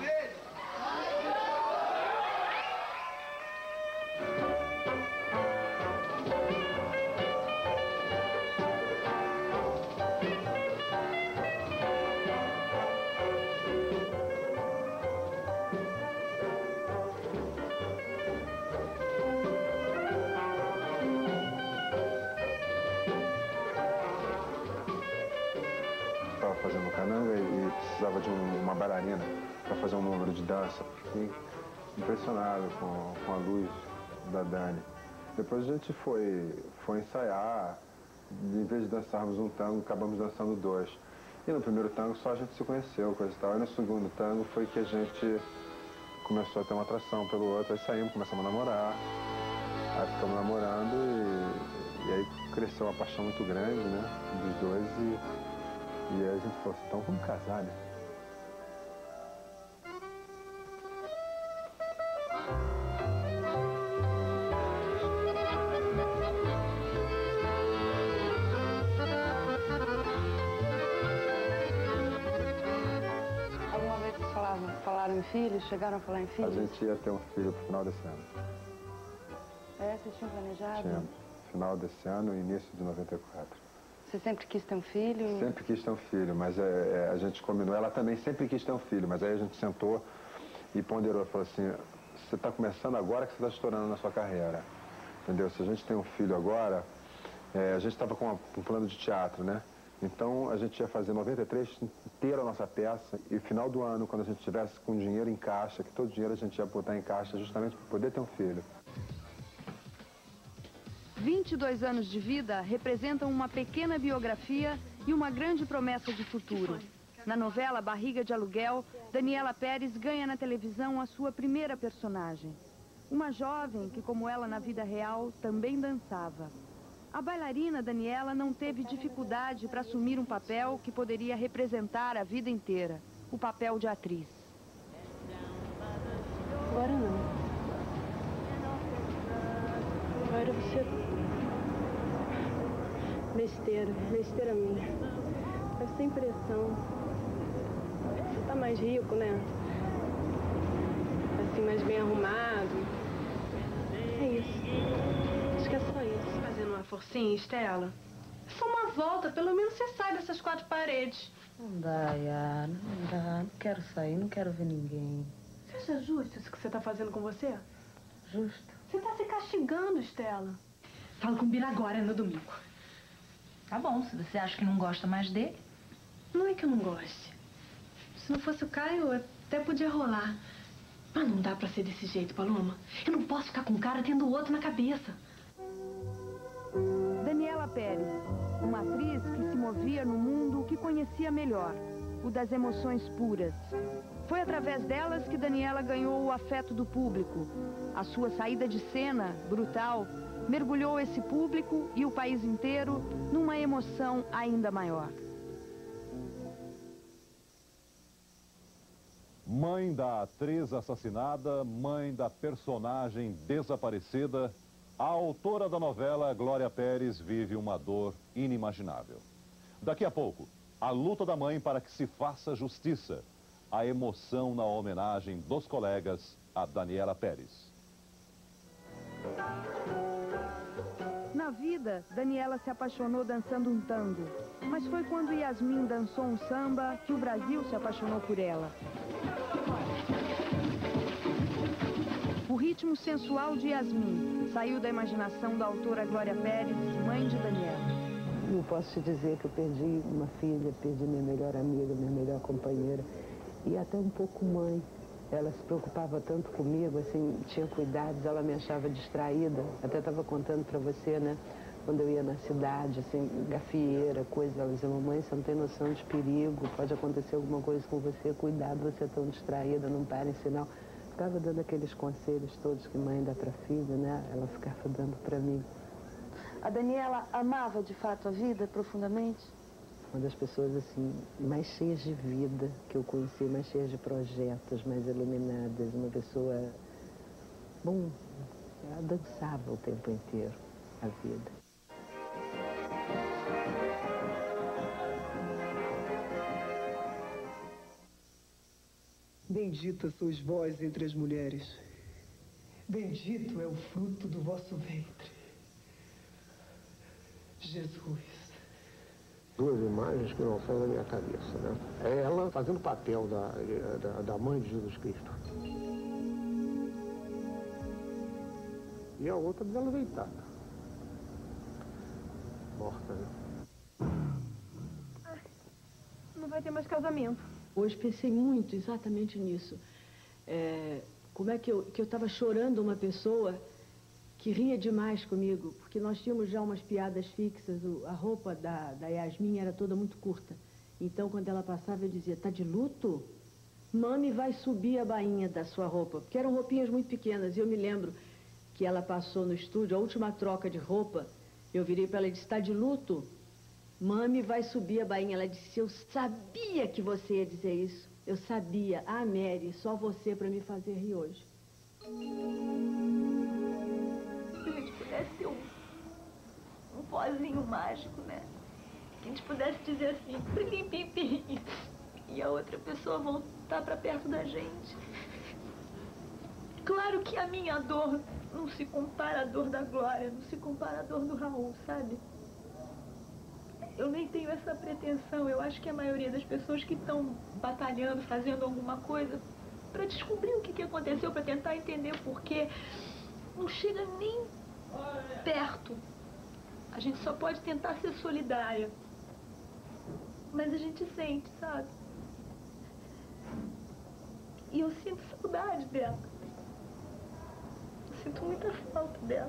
Fazendo cananga e precisava de uma bailarina para fazer um número de dança. Fiquei impressionado com a luz da Dani. Depois a gente foi ensaiar, em vez de dançarmos um tango, acabamos dançando 2. E no primeiro tango só a gente se conheceu, coisa e tal. E no segundo tango foi que a gente começou a ter uma atração pelo outro, aí saímos, começamos a namorar, aí ficamos namorando e aí cresceu uma paixão muito grande, né, dos dois e aí a gente falou assim, então vamos casar, né? Alguma vez vocês falaram em filhos? Chegaram a falar em filhos? A gente ia ter um filho pro final desse ano. É, vocês tinham planejado? Tinha. Final desse ano e início de 94. Você sempre quis ter um filho? Sempre quis ter um filho, mas a gente combinou. Ela também sempre quis ter um filho, mas aí a gente sentou e ponderou, falou assim, você está começando agora que você está estourando na sua carreira, entendeu? Se a gente tem um filho agora, a gente estava com um plano de teatro, né? Então a gente ia fazer 93 inteira a nossa peça e no final do ano, quando a gente tivesse com dinheiro em caixa, que todo dinheiro a gente ia botar em caixa justamente para poder ter um filho. 22 anos de vida representam uma pequena biografia e uma grande promessa de futuro. Na novela Barriga de Aluguel, Daniela Pérez ganha na televisão a sua primeira personagem. Uma jovem que, como ela na vida real, também dançava. A bailarina Daniela não teve dificuldade para assumir um papel que poderia representar a vida inteira, o papel de atriz. Agora não. Agora você... Besteira minha. Deve ser impressão. Você tá mais rico, né? Assim, mais bem arrumado. É isso. Acho que é só isso. Fazendo uma forcinha, Estela? É só uma volta, pelo menos você sai dessas 4 paredes. Não dá, Yara, não dá. Não quero sair, não quero ver ninguém. Você acha justo isso que você tá fazendo com você? Justo. Você tá se castigando, Estela. Fala com o Bira agora, no domingo. Tá bom, se você acha que não gosta mais dele. Não é que eu não goste. Se não fosse o Caio, até podia rolar. Mas não dá pra ser desse jeito, Paloma. Eu não posso ficar com um cara tendo o outro na cabeça. Daniela Pérez, uma atriz que se movia no mundo que conhecia melhor, o das emoções puras. Foi através delas que Daniela ganhou o afeto do público. A sua saída de cena, brutal, mergulhou esse público e o país inteiro numa emoção ainda maior. Mãe da atriz assassinada, mãe da personagem desaparecida, a autora da novela, Glória Pérez, vive uma dor inimaginável. Daqui a pouco, a luta da mãe para que se faça justiça. A emoção na homenagem dos colegas a Daniela Pérez. Na vida, Daniela se apaixonou dançando um tango. Mas foi quando Yasmin dançou um samba que o Brasil se apaixonou por ela. O ritmo sensual de Yasmin saiu da imaginação da autora Glória Pérez, mãe de Daniela. Não posso te dizer que eu perdi uma filha, perdi minha melhor amiga, minha melhor companheira e até um pouco mãe. Ela se preocupava tanto comigo, assim, tinha cuidados, ela me achava distraída. Até estava contando para você, né? Quando eu ia na cidade, assim, gafieira, coisa, ela dizia, mamãe, você não tem noção de perigo, pode acontecer alguma coisa com você, cuidado, você é tão distraída, não para em sinal. Ficava dando aqueles conselhos todos que mãe dá para filha, né? Ela ficava dando para mim. A Daniela amava de fato a vida profundamente? Uma das pessoas, assim, mais cheias de vida que eu conheci, mais cheias de projetos, mais iluminadas, uma pessoa... Bom, ela dançava o tempo inteiro a vida. Bendita sois vós entre as mulheres. Bendito é o fruto do vosso ventre. Jesus. Duas imagens que não saem da minha cabeça, né? É ela fazendo o papel da mãe de Jesus Cristo. E a outra dela deitada. Morta, né? Não vai ter mais casamento. Hoje pensei muito exatamente nisso. Como é que eu estava chorando uma pessoa que ria demais comigo, porque nós tínhamos já umas piadas fixas, a roupa da Yasmin era toda muito curta. Então, quando ela passava, eu dizia, tá de luto? Mami vai subir a bainha da sua roupa, porque eram roupinhas muito pequenas. E eu me lembro que ela passou no estúdio, a última troca de roupa, eu virei para ela e disse, tá de luto? Mami vai subir a bainha. Ela disse, eu sabia que você ia dizer isso. Eu sabia. Ah, Mary, só você para me fazer rir hoje. Se a gente pudesse ter um pozinho mágico, né? Que a gente pudesse dizer assim, pim, pim, pim, e a outra pessoa voltar para perto da gente. Claro que a minha dor não se compara à dor da Glória, não se compara à dor do Raul, sabe? Eu nem tenho essa pretensão. Eu acho que a maioria das pessoas que estão batalhando, fazendo alguma coisa para descobrir o que aconteceu, para tentar entender por quê, não chega nem perto. A gente só pode tentar ser solidária. Mas a gente sente, sabe? E eu sinto saudade dela. Eu sinto muita falta dela.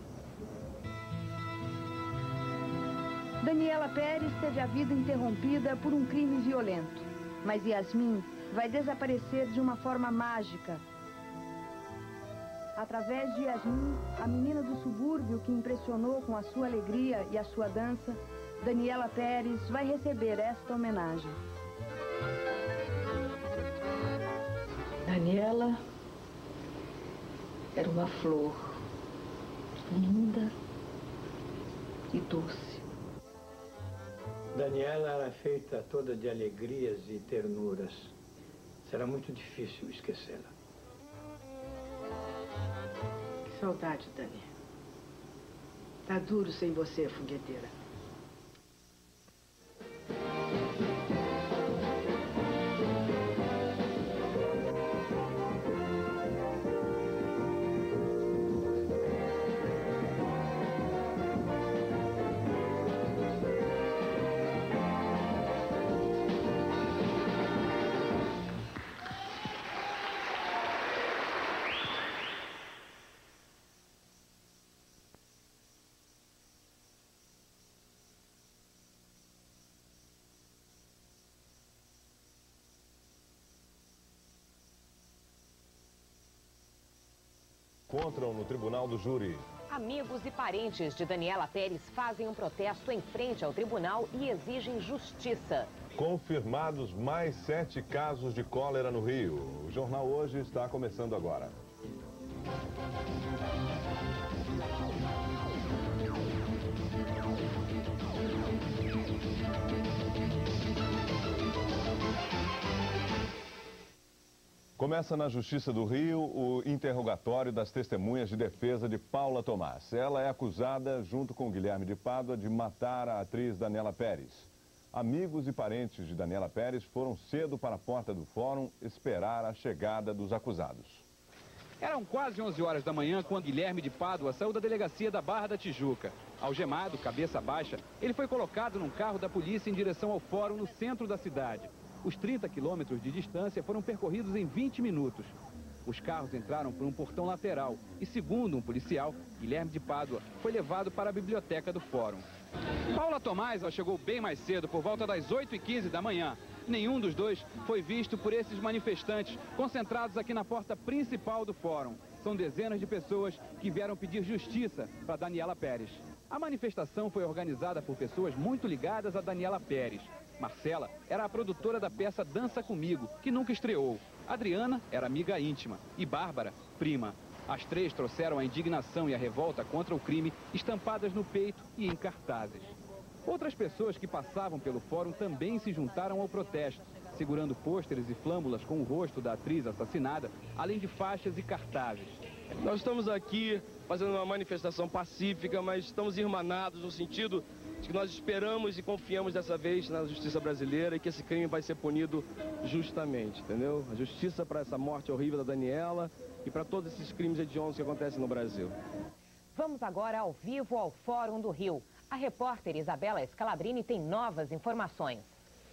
Daniela Pérez teve a vida interrompida por um crime violento. Mas Yasmin vai desaparecer de uma forma mágica. Através de Yasmin, a menina do subúrbio que impressionou com a sua alegria e a sua dança, Daniela Pérez vai receber esta homenagem. Daniela era uma flor linda e doce. Daniela era feita toda de alegrias e ternuras. Será muito difícil esquecê-la. Que saudade, Dani. Tá duro sem você, fogueteira. Encontram no tribunal do júri. Amigos e parentes de Daniela Pérez fazem um protesto em frente ao tribunal e exigem justiça. Confirmados mais 7 casos de cólera no Rio. O Jornal Hoje está começando agora. Começa na Justiça do Rio o interrogatório das testemunhas de defesa de Paula Tomás. Ela é acusada, junto com Guilherme de Pádua, de matar a atriz Daniela Pérez. Amigos e parentes de Daniela Pérez foram cedo para a porta do fórum esperar a chegada dos acusados. Eram quase 11 horas da manhã quando Guilherme de Pádua saiu da delegacia da Barra da Tijuca. Algemado, cabeça baixa, ele foi colocado num carro da polícia em direção ao fórum no centro da cidade. Os 30 quilômetros de distância foram percorridos em 20 minutos. Os carros entraram por um portão lateral e, segundo um policial, Guilherme de Pádua foi levado para a biblioteca do fórum. Paula Tomás chegou bem mais cedo, por volta das 8h15 da manhã. Nenhum dos dois foi visto por esses manifestantes concentrados aqui na porta principal do fórum. São dezenas de pessoas que vieram pedir justiça para Daniela Pérez. A manifestação foi organizada por pessoas muito ligadas a Daniela Pérez. Marcela era a produtora da peça Dança Comigo, que nunca estreou. Adriana era amiga íntima e Bárbara, prima. As três trouxeram a indignação e a revolta contra o crime estampadas no peito e em cartazes. Outras pessoas que passavam pelo fórum também se juntaram ao protesto, segurando pôsteres e flâmulas com o rosto da atriz assassinada, além de faixas e cartazes. Nós estamos aqui fazendo uma manifestação pacífica, mas estamos irmanados no sentido de que nós esperamos e confiamos dessa vez na justiça brasileira e que esse crime vai ser punido justamente, entendeu? A justiça para essa morte horrível da Daniela e para todos esses crimes hediondos que acontecem no Brasil. Vamos agora ao vivo ao Fórum do Rio. A repórter Isabela Scalabrini tem novas informações.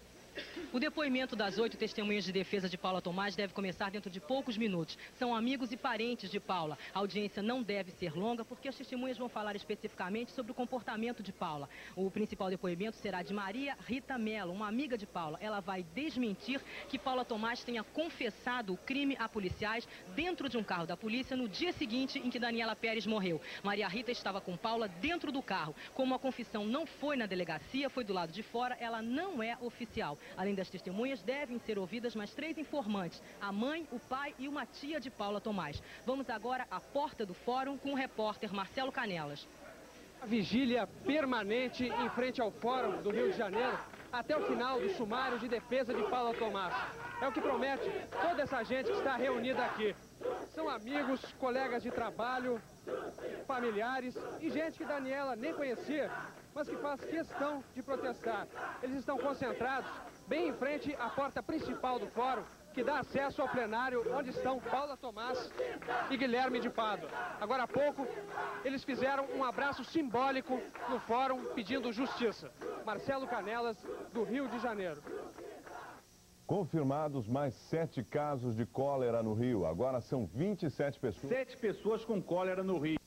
O depoimento das 8 testemunhas de defesa de Paula Tomás deve começar dentro de poucos minutos. São amigos e parentes de Paula. A audiência não deve ser longa porque as testemunhas vão falar especificamente sobre o comportamento de Paula. O principal depoimento será de Maria Rita Mello, uma amiga de Paula. Ela vai desmentir que Paula Tomás tenha confessado o crime a policiais dentro de um carro da polícia no dia seguinte em que Daniela Pérez morreu. Maria Rita estava com Paula dentro do carro. Como a confissão não foi na delegacia, foi do lado de fora, ela não é oficial. Além das testemunhas, devem ser ouvidas mais 3 informantes, a mãe, o pai e uma tia de Paula Tomás. Vamos agora à porta do fórum com o repórter Marcelo Canelas. A vigília permanente em frente ao Fórum do Rio de Janeiro até o final do sumário de defesa de Paula Tomás. É o que promete toda essa gente que está reunida aqui. São amigos, colegas de trabalho, familiares e gente que Daniela nem conhecia, mas que faz questão de protestar. Eles estão concentrados bem em frente à porta principal do fórum, que dá acesso ao plenário onde estão Paula Tomás e Guilherme de Pádua. Agora há pouco, eles fizeram um abraço simbólico no fórum pedindo justiça. Marcelo Canelas, do Rio de Janeiro. Confirmados mais 7 casos de cólera no Rio. Agora são 27 pessoas. 7 pessoas com cólera no Rio.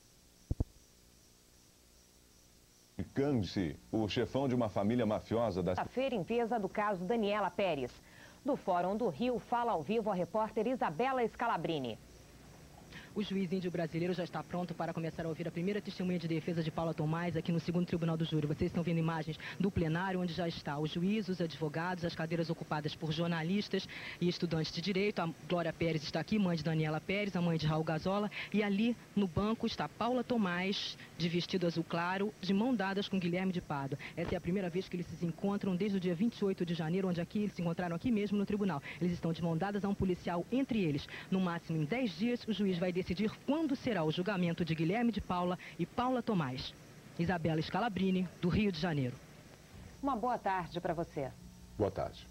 Candice, o chefão de uma família mafiosa da... Feira em pesa do caso Daniela Pérez. Do Fórum do Rio, fala ao vivo a repórter Isabela Scalabrini. O juiz índio brasileiro já está pronto para começar a ouvir a primeira testemunha de defesa de Paula Tomás aqui no 2º Tribunal do Júri. Vocês estão vendo imagens do plenário onde já está o juiz, os advogados, as cadeiras ocupadas por jornalistas e estudantes de direito. A Glória Pérez está aqui, mãe de Daniela Pérez, a mãe de Raul Gazola. E ali no banco está Paula Tomás, de vestido azul claro, de mão dadas com Guilherme de Pádua. Essa é a primeira vez que eles se encontram desde o dia 28 de janeiro, onde aqui eles se encontraram aqui mesmo no tribunal. Eles estão de mão dadas a um policial entre eles. No máximo em 10 dias, o juiz vai decidir quando será o julgamento de Guilherme de Paula e Paula Tomás. Isabela Scalabrini, do Rio de Janeiro. Uma boa tarde para você. Boa tarde.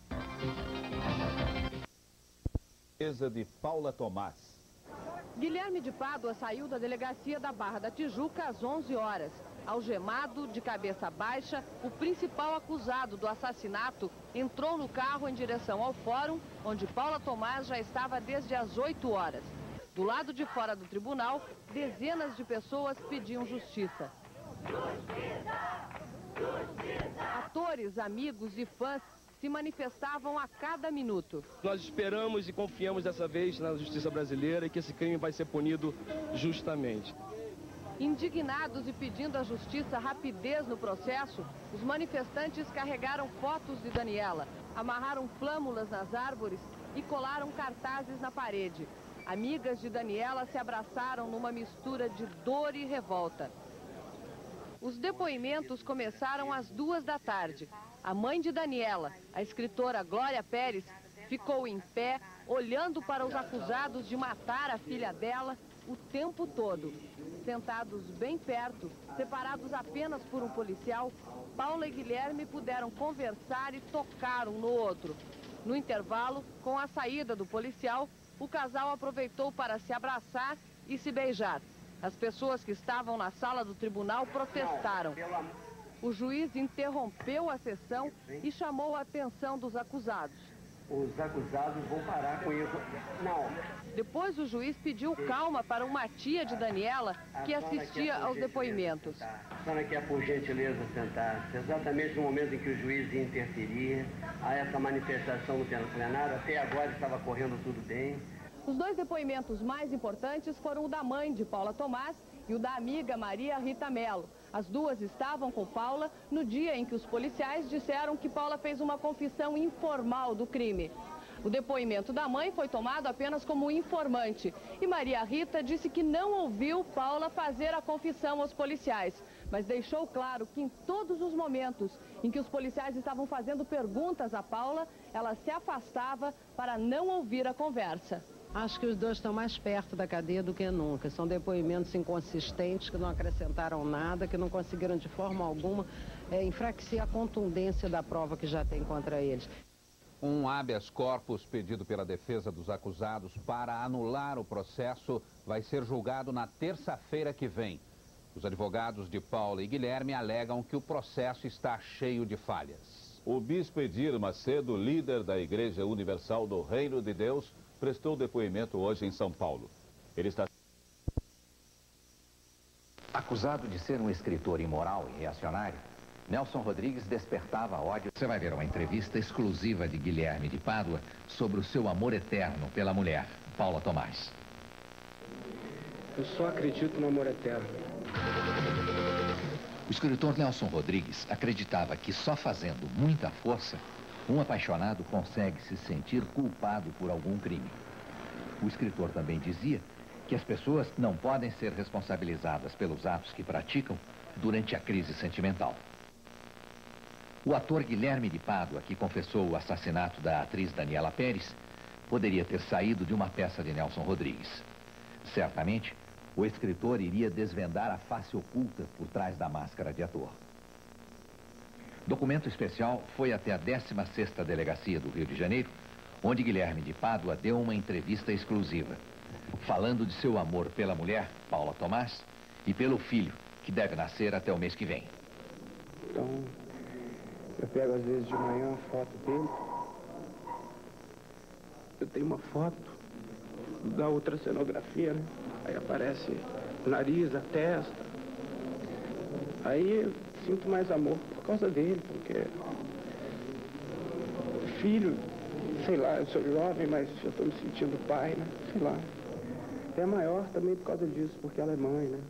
Defesa de Paula Tomás. Guilherme de Pádua saiu da delegacia da Barra da Tijuca às 11 horas. Algemado, de cabeça baixa, o principal acusado do assassinato entrou no carro em direção ao fórum, onde Paula Tomás já estava desde as 8 horas. Do lado de fora do tribunal, dezenas de pessoas pediam justiça. Atores, amigos e fãs se manifestavam a cada minuto. Nós esperamos e confiamos dessa vez na justiça brasileira e que esse crime vai ser punido justamente. Indignados e pedindo à justiça rapidez no processo, os manifestantes carregaram fotos de Daniela. amarraram flâmulas nas árvores e colaram cartazes na parede. Amigas de Daniela se abraçaram numa mistura de dor e revolta. Os depoimentos começaram às 2 da tarde. A mãe de Daniela, a escritora Glória Pérez, ficou em pé, olhando para os acusados de matar a filha dela o tempo todo. Sentados bem perto, separados apenas por um policial, Paula e Guilherme puderam conversar e tocar um no outro. No intervalo, com a saída do policial, o casal aproveitou para se abraçar e se beijar. As pessoas que estavam na sala do tribunal protestaram. O juiz interrompeu a sessão e chamou a atenção dos acusados. Os acusados vão parar com isso. Não. Depois o juiz pediu calma para uma tia de Daniela que assistia aos depoimentos. A senhora quer, por gentileza, sentar-se. Exatamente no momento em que o juiz ia interferir a essa manifestação no plenário, até agora estava correndo tudo bem. Os 2 depoimentos mais importantes foram o da mãe de Paula Tomás e o da amiga Maria Rita Mello. As duas estavam com Paula no dia em que os policiais disseram que Paula fez uma confissão informal do crime. O depoimento da mãe foi tomado apenas como informante e Maria Rita disse que não ouviu Paula fazer a confissão aos policiais, mas deixou claro que em todos os momentos em que os policiais estavam fazendo perguntas a Paula, ela se afastava para não ouvir a conversa. Acho que os dois estão mais perto da cadeia do que nunca. São depoimentos inconsistentes, que não acrescentaram nada, que não conseguiram de forma alguma enfraquecer a contundência da prova que já tem contra eles. Um habeas corpus pedido pela defesa dos acusados para anular o processo vai ser julgado na terça-feira que vem. Os advogados de Paula e Guilherme alegam que o processo está cheio de falhas. O bispo Edir Macedo, líder da Igreja Universal do Reino de Deus, prestou depoimento hoje em São Paulo. Ele está... Acusado de ser um escritor imoral e reacionário, Nelson Rodrigues despertava ódio. Você vai ver uma entrevista exclusiva de Guilherme de Pádua sobre o seu amor eterno pela mulher, Paula Tomás. Eu só acredito no amor eterno. O escritor Nelson Rodrigues acreditava que só fazendo muita força, um apaixonado consegue se sentir culpado por algum crime. O escritor também dizia que as pessoas não podem ser responsabilizadas pelos atos que praticam durante a crise sentimental. O ator Guilherme de Pádua, que confessou o assassinato da atriz Daniela Pérez, poderia ter saído de uma peça de Nelson Rodrigues. Certamente, o escritor iria desvendar a face oculta por trás da máscara de ator. Documento especial foi até a 16ª Delegacia do Rio de Janeiro, onde Guilherme de Pádua deu uma entrevista exclusiva, falando de seu amor pela mulher, Paula Tomás, e pelo filho, que deve nascer até o mês que vem. Então, eu pego às vezes de manhã a foto dele. Eu tenho uma foto da ultrasonografia, né? Aí aparece o nariz, a testa. Aí eu sinto mais amor por causa dele, porque filho, sei lá, eu sou jovem, mas eu estou me sentindo pai, né? Sei lá. É maior também por causa disso, porque ela é mãe, né?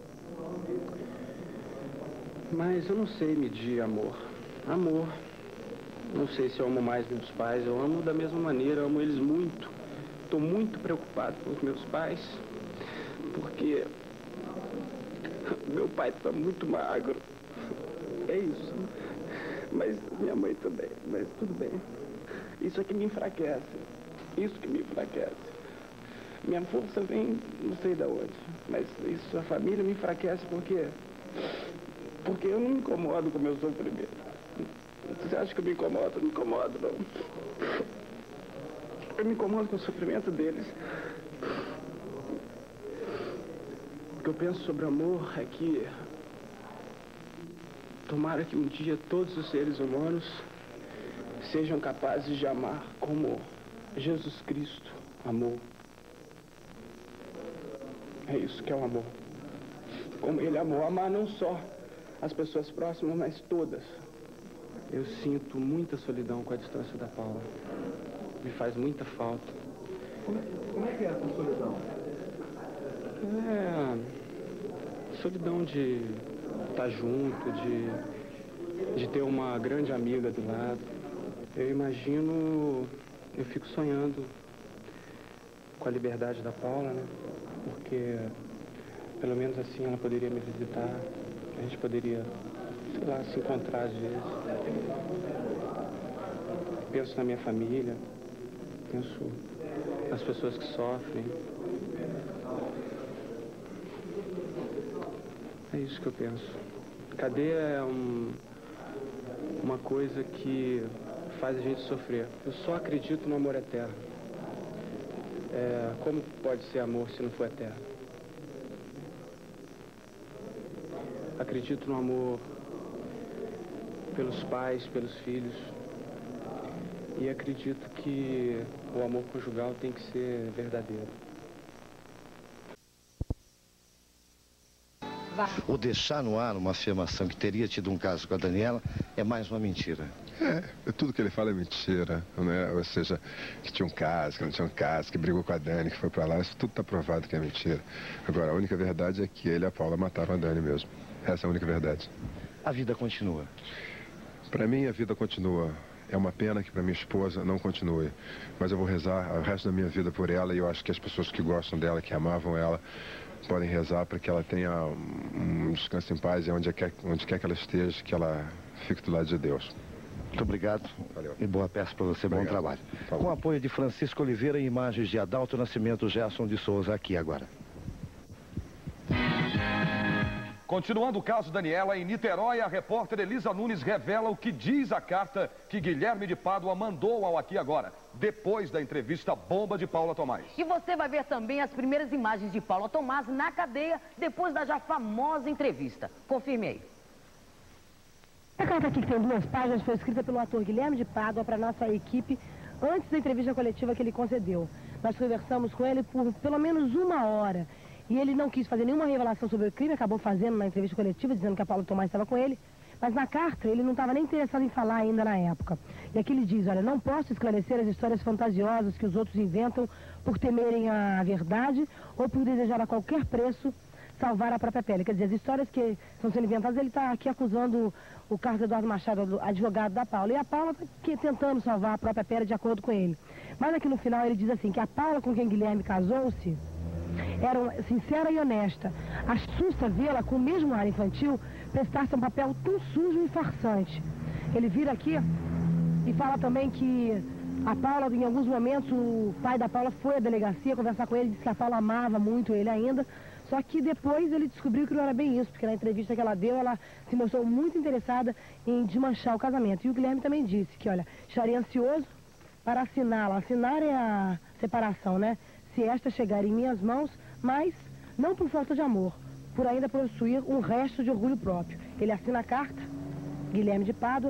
Mas eu não sei medir amor. Amor. Não sei se eu amo mais meus pais, eu amo da mesma maneira, eu amo eles muito. Estou muito preocupado com os meus pais, porque meu pai está muito magro. É isso. Mas minha mãe também, mas tudo bem. Isso é que me enfraquece. Isso que me enfraquece. Minha força vem, não sei de onde, mas isso, a família me enfraquece porque eu não me incomodo com o meu sofrimento. Você acha que eu me incomodo? Eu não me incomodo, não. Eu me incomodo com o sofrimento deles. O que eu penso sobre amor é que tomara que um dia todos os seres humanos sejam capazes de amar como Jesus Cristo amou. É isso que é o amor. Como ele amou, amar não só as pessoas próximas, mas todas. Eu sinto muita solidão com a distância da Paula. Me faz muita falta. Como é que é essa solidão? É solidão de estar junto, de ter uma grande amiga do lado. Eu imagino, eu fico sonhando com a liberdade da Paula, né? Porque pelo menos assim ela poderia me visitar, a gente poderia, sei lá, se encontrar às vezes. Penso na minha família, penso nas pessoas que sofrem. É isso que eu penso. Cadeia é uma coisa que faz a gente sofrer. Eu só acredito no amor eterno. Como pode ser amor se não for eterno? Acredito no amor pelos pais, pelos filhos. E acredito que o amor conjugal tem que ser verdadeiro. O deixar no ar uma afirmação que teria tido um caso com a Daniela é mais uma mentira. Tudo que ele fala é mentira, né? Ou seja, que tinha um caso, que não tinha um caso, que brigou com a Dani, que foi pra lá, isso tudo tá provado que é mentira. Agora, a única verdade é que ele e a Paula mataram a Dani mesmo. Essa é a única verdade. A vida continua. Pra mim, a vida continua. É uma pena que pra minha esposa não continue. Mas eu vou rezar o resto da minha vida por ela e eu acho que as pessoas que gostam dela, que amavam ela, podem rezar para que ela tenha um descanso em paz e onde quer que ela esteja, que ela fique do lado de Deus. Muito obrigado. Valeu. E boa peça para você, Obrigado. Bom trabalho. Falou. Com o apoio de Francisco Oliveira e imagens de Adalto Nascimento, Gerson de Souza, aqui agora. Continuando o caso Daniela, em Niterói, a repórter Elisa Nunes revela o que diz a carta que Guilherme de Pádua mandou ao Aqui Agora, depois da entrevista bomba de Paula Thomaz. E você vai ver também as primeiras imagens de Paula Thomaz na cadeia, depois da já famosa entrevista. Confirme aí. A carta aqui, que tem 2 páginas, foi escrita pelo ator Guilherme de Pádua para a nossa equipe antes da entrevista coletiva que ele concedeu. Nós conversamos com ele por pelo menos 1 hora. E ele não quis fazer nenhuma revelação sobre o crime, acabou fazendo na entrevista coletiva, dizendo que a Paula Thomaz estava com ele. Mas na carta ele não estava nem interessado em falar ainda na época. E aqui ele diz, olha, não posso esclarecer as histórias fantasiosas que os outros inventam por temerem a verdade ou por desejar a qualquer preço salvar a própria pele. Quer dizer, as histórias que estão sendo inventadas, ele está aqui acusando o Carlos Eduardo Machado, advogado da Paula. E a Paula está aqui tentando salvar a própria pele de acordo com ele. Mas aqui no final ele diz assim, que a Paula com quem Guilherme casou-se era sincera e honesta. Assusta vê-la com o mesmo ar infantil prestar-se um papel tão sujo e farsante. Ele vira aqui e fala também que a Paula, em alguns momentos, o pai da Paula foi à delegacia conversar com ele, disse que a Paula amava muito ele ainda, só que depois ele descobriu que não era bem isso, porque na entrevista que ela deu, ela se mostrou muito interessada em desmanchar o casamento. E o Guilherme também disse que, olha, estaria ansioso para assiná-la. Assinar é a separação, né? Se esta chegar em minhas mãos, mas não por falta de amor, por ainda possuir um resto de orgulho próprio. Ele assina a carta, Guilherme de Pádua,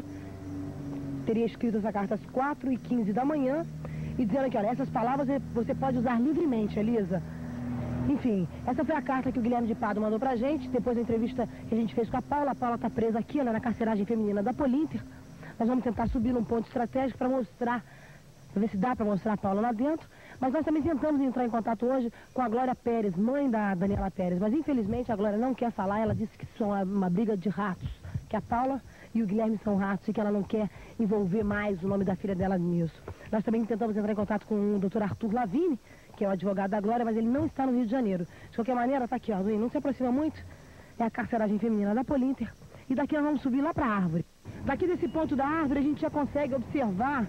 teria escrito essa carta às 4h15 da manhã, e dizendo que, olha, essas palavras você pode usar livremente, Elisa. Enfim, essa foi a carta que o Guilherme de Pádua mandou pra gente, depois da entrevista que a gente fez com a Paula está presa aqui, né, na carceragem feminina da Polinter. Nós vamos tentar subir num ponto estratégico para mostrar, para ver se dá para mostrar a Paula lá dentro. Mas nós também tentamos entrar em contato hoje com a Glória Pérez, mãe da Daniela Pérez. Mas infelizmente a Glória não quer falar, ela disse que isso é uma briga de ratos. Que a Paula e o Guilherme são ratos e que ela não quer envolver mais o nome da filha dela nisso. Nós também tentamos entrar em contato com o Dr. Arthur Lavigne, que é o advogado da Glória, mas ele não está no Rio de Janeiro. De qualquer maneira, tá aqui, ó, não se aproxima muito. É a carceragem feminina da Polinter. E daqui nós vamos subir lá para a árvore. Daqui desse ponto da árvore a gente já consegue observar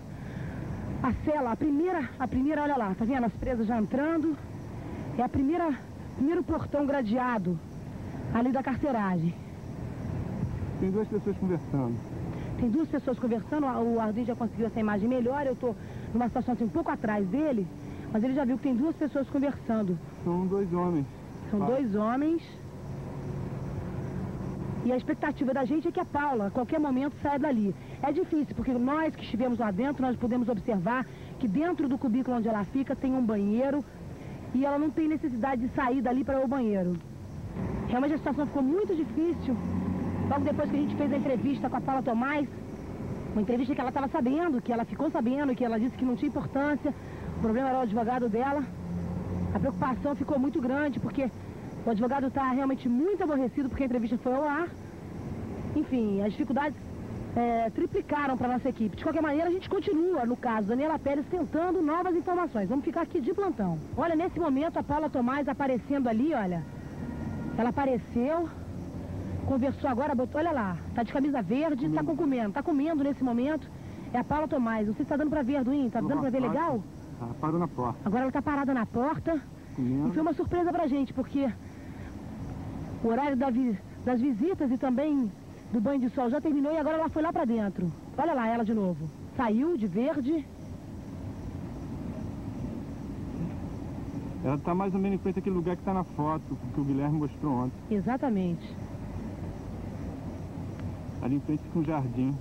a cela, a primeira, olha lá, tá vendo? As presas já entrando. É primeiro portão gradeado ali da carceragem. Tem 2 pessoas conversando. Tem 2 pessoas conversando, o Ardinho já conseguiu essa imagem melhor, eu tô numa situação assim um pouco atrás dele, mas ele já viu que tem 2 pessoas conversando. São 2 homens. São 2 homens. E a expectativa da gente é que a Paula, a qualquer momento, saia dali. É difícil, porque nós que estivemos lá dentro, nós podemos observar que dentro do cubículo onde ela fica tem um banheiro e ela não tem necessidade de sair dali para o banheiro. Realmente a situação ficou muito difícil. Logo depois que a gente fez a entrevista com a Paula Thomaz, uma entrevista que ela estava sabendo, que ela ficou sabendo, que ela disse que não tinha importância, o problema era o advogado dela. A preocupação ficou muito grande, porque o advogado está realmente muito aborrecido porque a entrevista foi ao ar. Enfim, as dificuldades triplicaram para nossa equipe. De qualquer maneira, a gente continua, no caso, Daniela Pérez, tentando novas informações. Vamos ficar aqui de plantão. Olha, nesse momento, a Paula Tomás aparecendo ali, olha. Ela apareceu, conversou agora, botou, olha lá, tá de camisa verde, tá comendo nesse momento. É a Paula Tomás. Não sei se tá dando pra ver, Arduino, tá dando pra ver legal? Parou na porta. Agora ela tá parada na porta. E foi uma surpresa pra gente, porque o horário das visitas e também do banho de sol já terminou e agora ela foi lá pra dentro. Olha lá ela de novo. Saiu de verde. Ela tá mais ou menos em frente àquele lugar que tá na foto, que o Guilherme mostrou ontem. Exatamente. Ali em frente fica um jardim.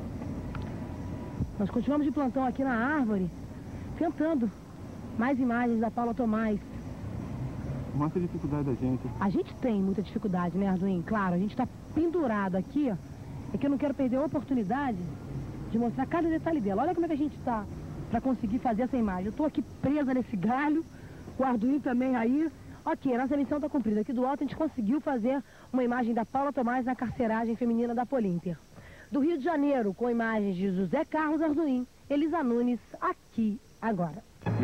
Nós continuamos de plantão aqui na árvore, tentando mais imagens da Paula Tomás. Mostra a dificuldade da gente. A gente tem muita dificuldade, né, Arduino? Claro, a gente tá pendurado aqui, ó. É que eu não quero perder a oportunidade de mostrar cada detalhe dela. Olha como é que a gente tá pra conseguir fazer essa imagem. Eu tô aqui presa nesse galho, o Arduino também aí. Ok, a nossa missão tá cumprida. Aqui do alto a gente conseguiu fazer uma imagem da Paula Tomás na carceragem feminina da Polinter. Do Rio de Janeiro, com imagens de José Carlos Arduino, Elisa Nunes, aqui, agora.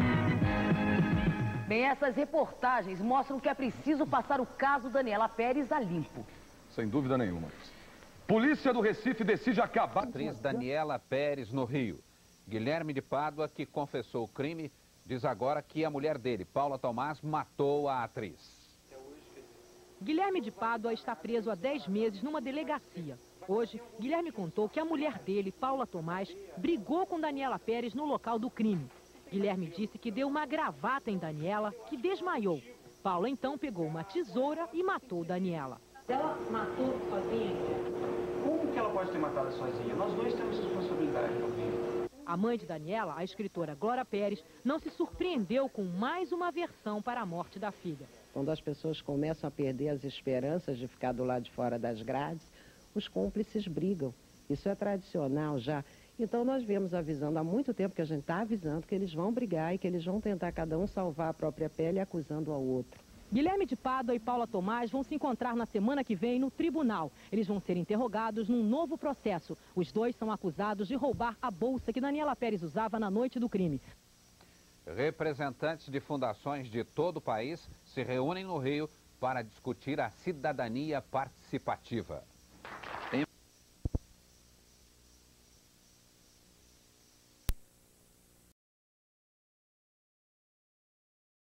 Bem, essas reportagens mostram que é preciso passar o caso Daniela Pérez a limpo. Sem dúvida nenhuma. Polícia do Recife decide acabar... Atriz Daniela Pérez no Rio. Guilherme de Pádua, que confessou o crime, diz agora que a mulher dele, Paula Tomás, matou a atriz. Guilherme de Pádua está preso há 10 meses numa delegacia. Hoje, Guilherme contou que a mulher dele, Paula Tomás, brigou com Daniela Pérez no local do crime. Guilherme disse que deu uma gravata em Daniela, que desmaiou. Paula então pegou uma tesoura e matou Daniela. Ela matou sozinha? Como que ela pode ter matado sozinha? Nós dois temos responsabilidade no crime. A mãe de Daniela, a escritora Glória Pérez, não se surpreendeu com mais uma versão para a morte da filha. Quando as pessoas começam a perder as esperanças de ficar do lado de fora das grades, os cúmplices brigam. Isso é tradicional já. Então nós viemos avisando há muito tempo, que a gente está avisando que eles vão brigar e que eles vão tentar cada um salvar a própria pele acusando ao outro. Guilherme de Pádua e Paula Tomás vão se encontrar na semana que vem no tribunal. Eles vão ser interrogados num novo processo. Os dois são acusados de roubar a bolsa que Daniela Pérez usava na noite do crime. Representantes de fundações de todo o país se reúnem no Rio para discutir a cidadania participativa.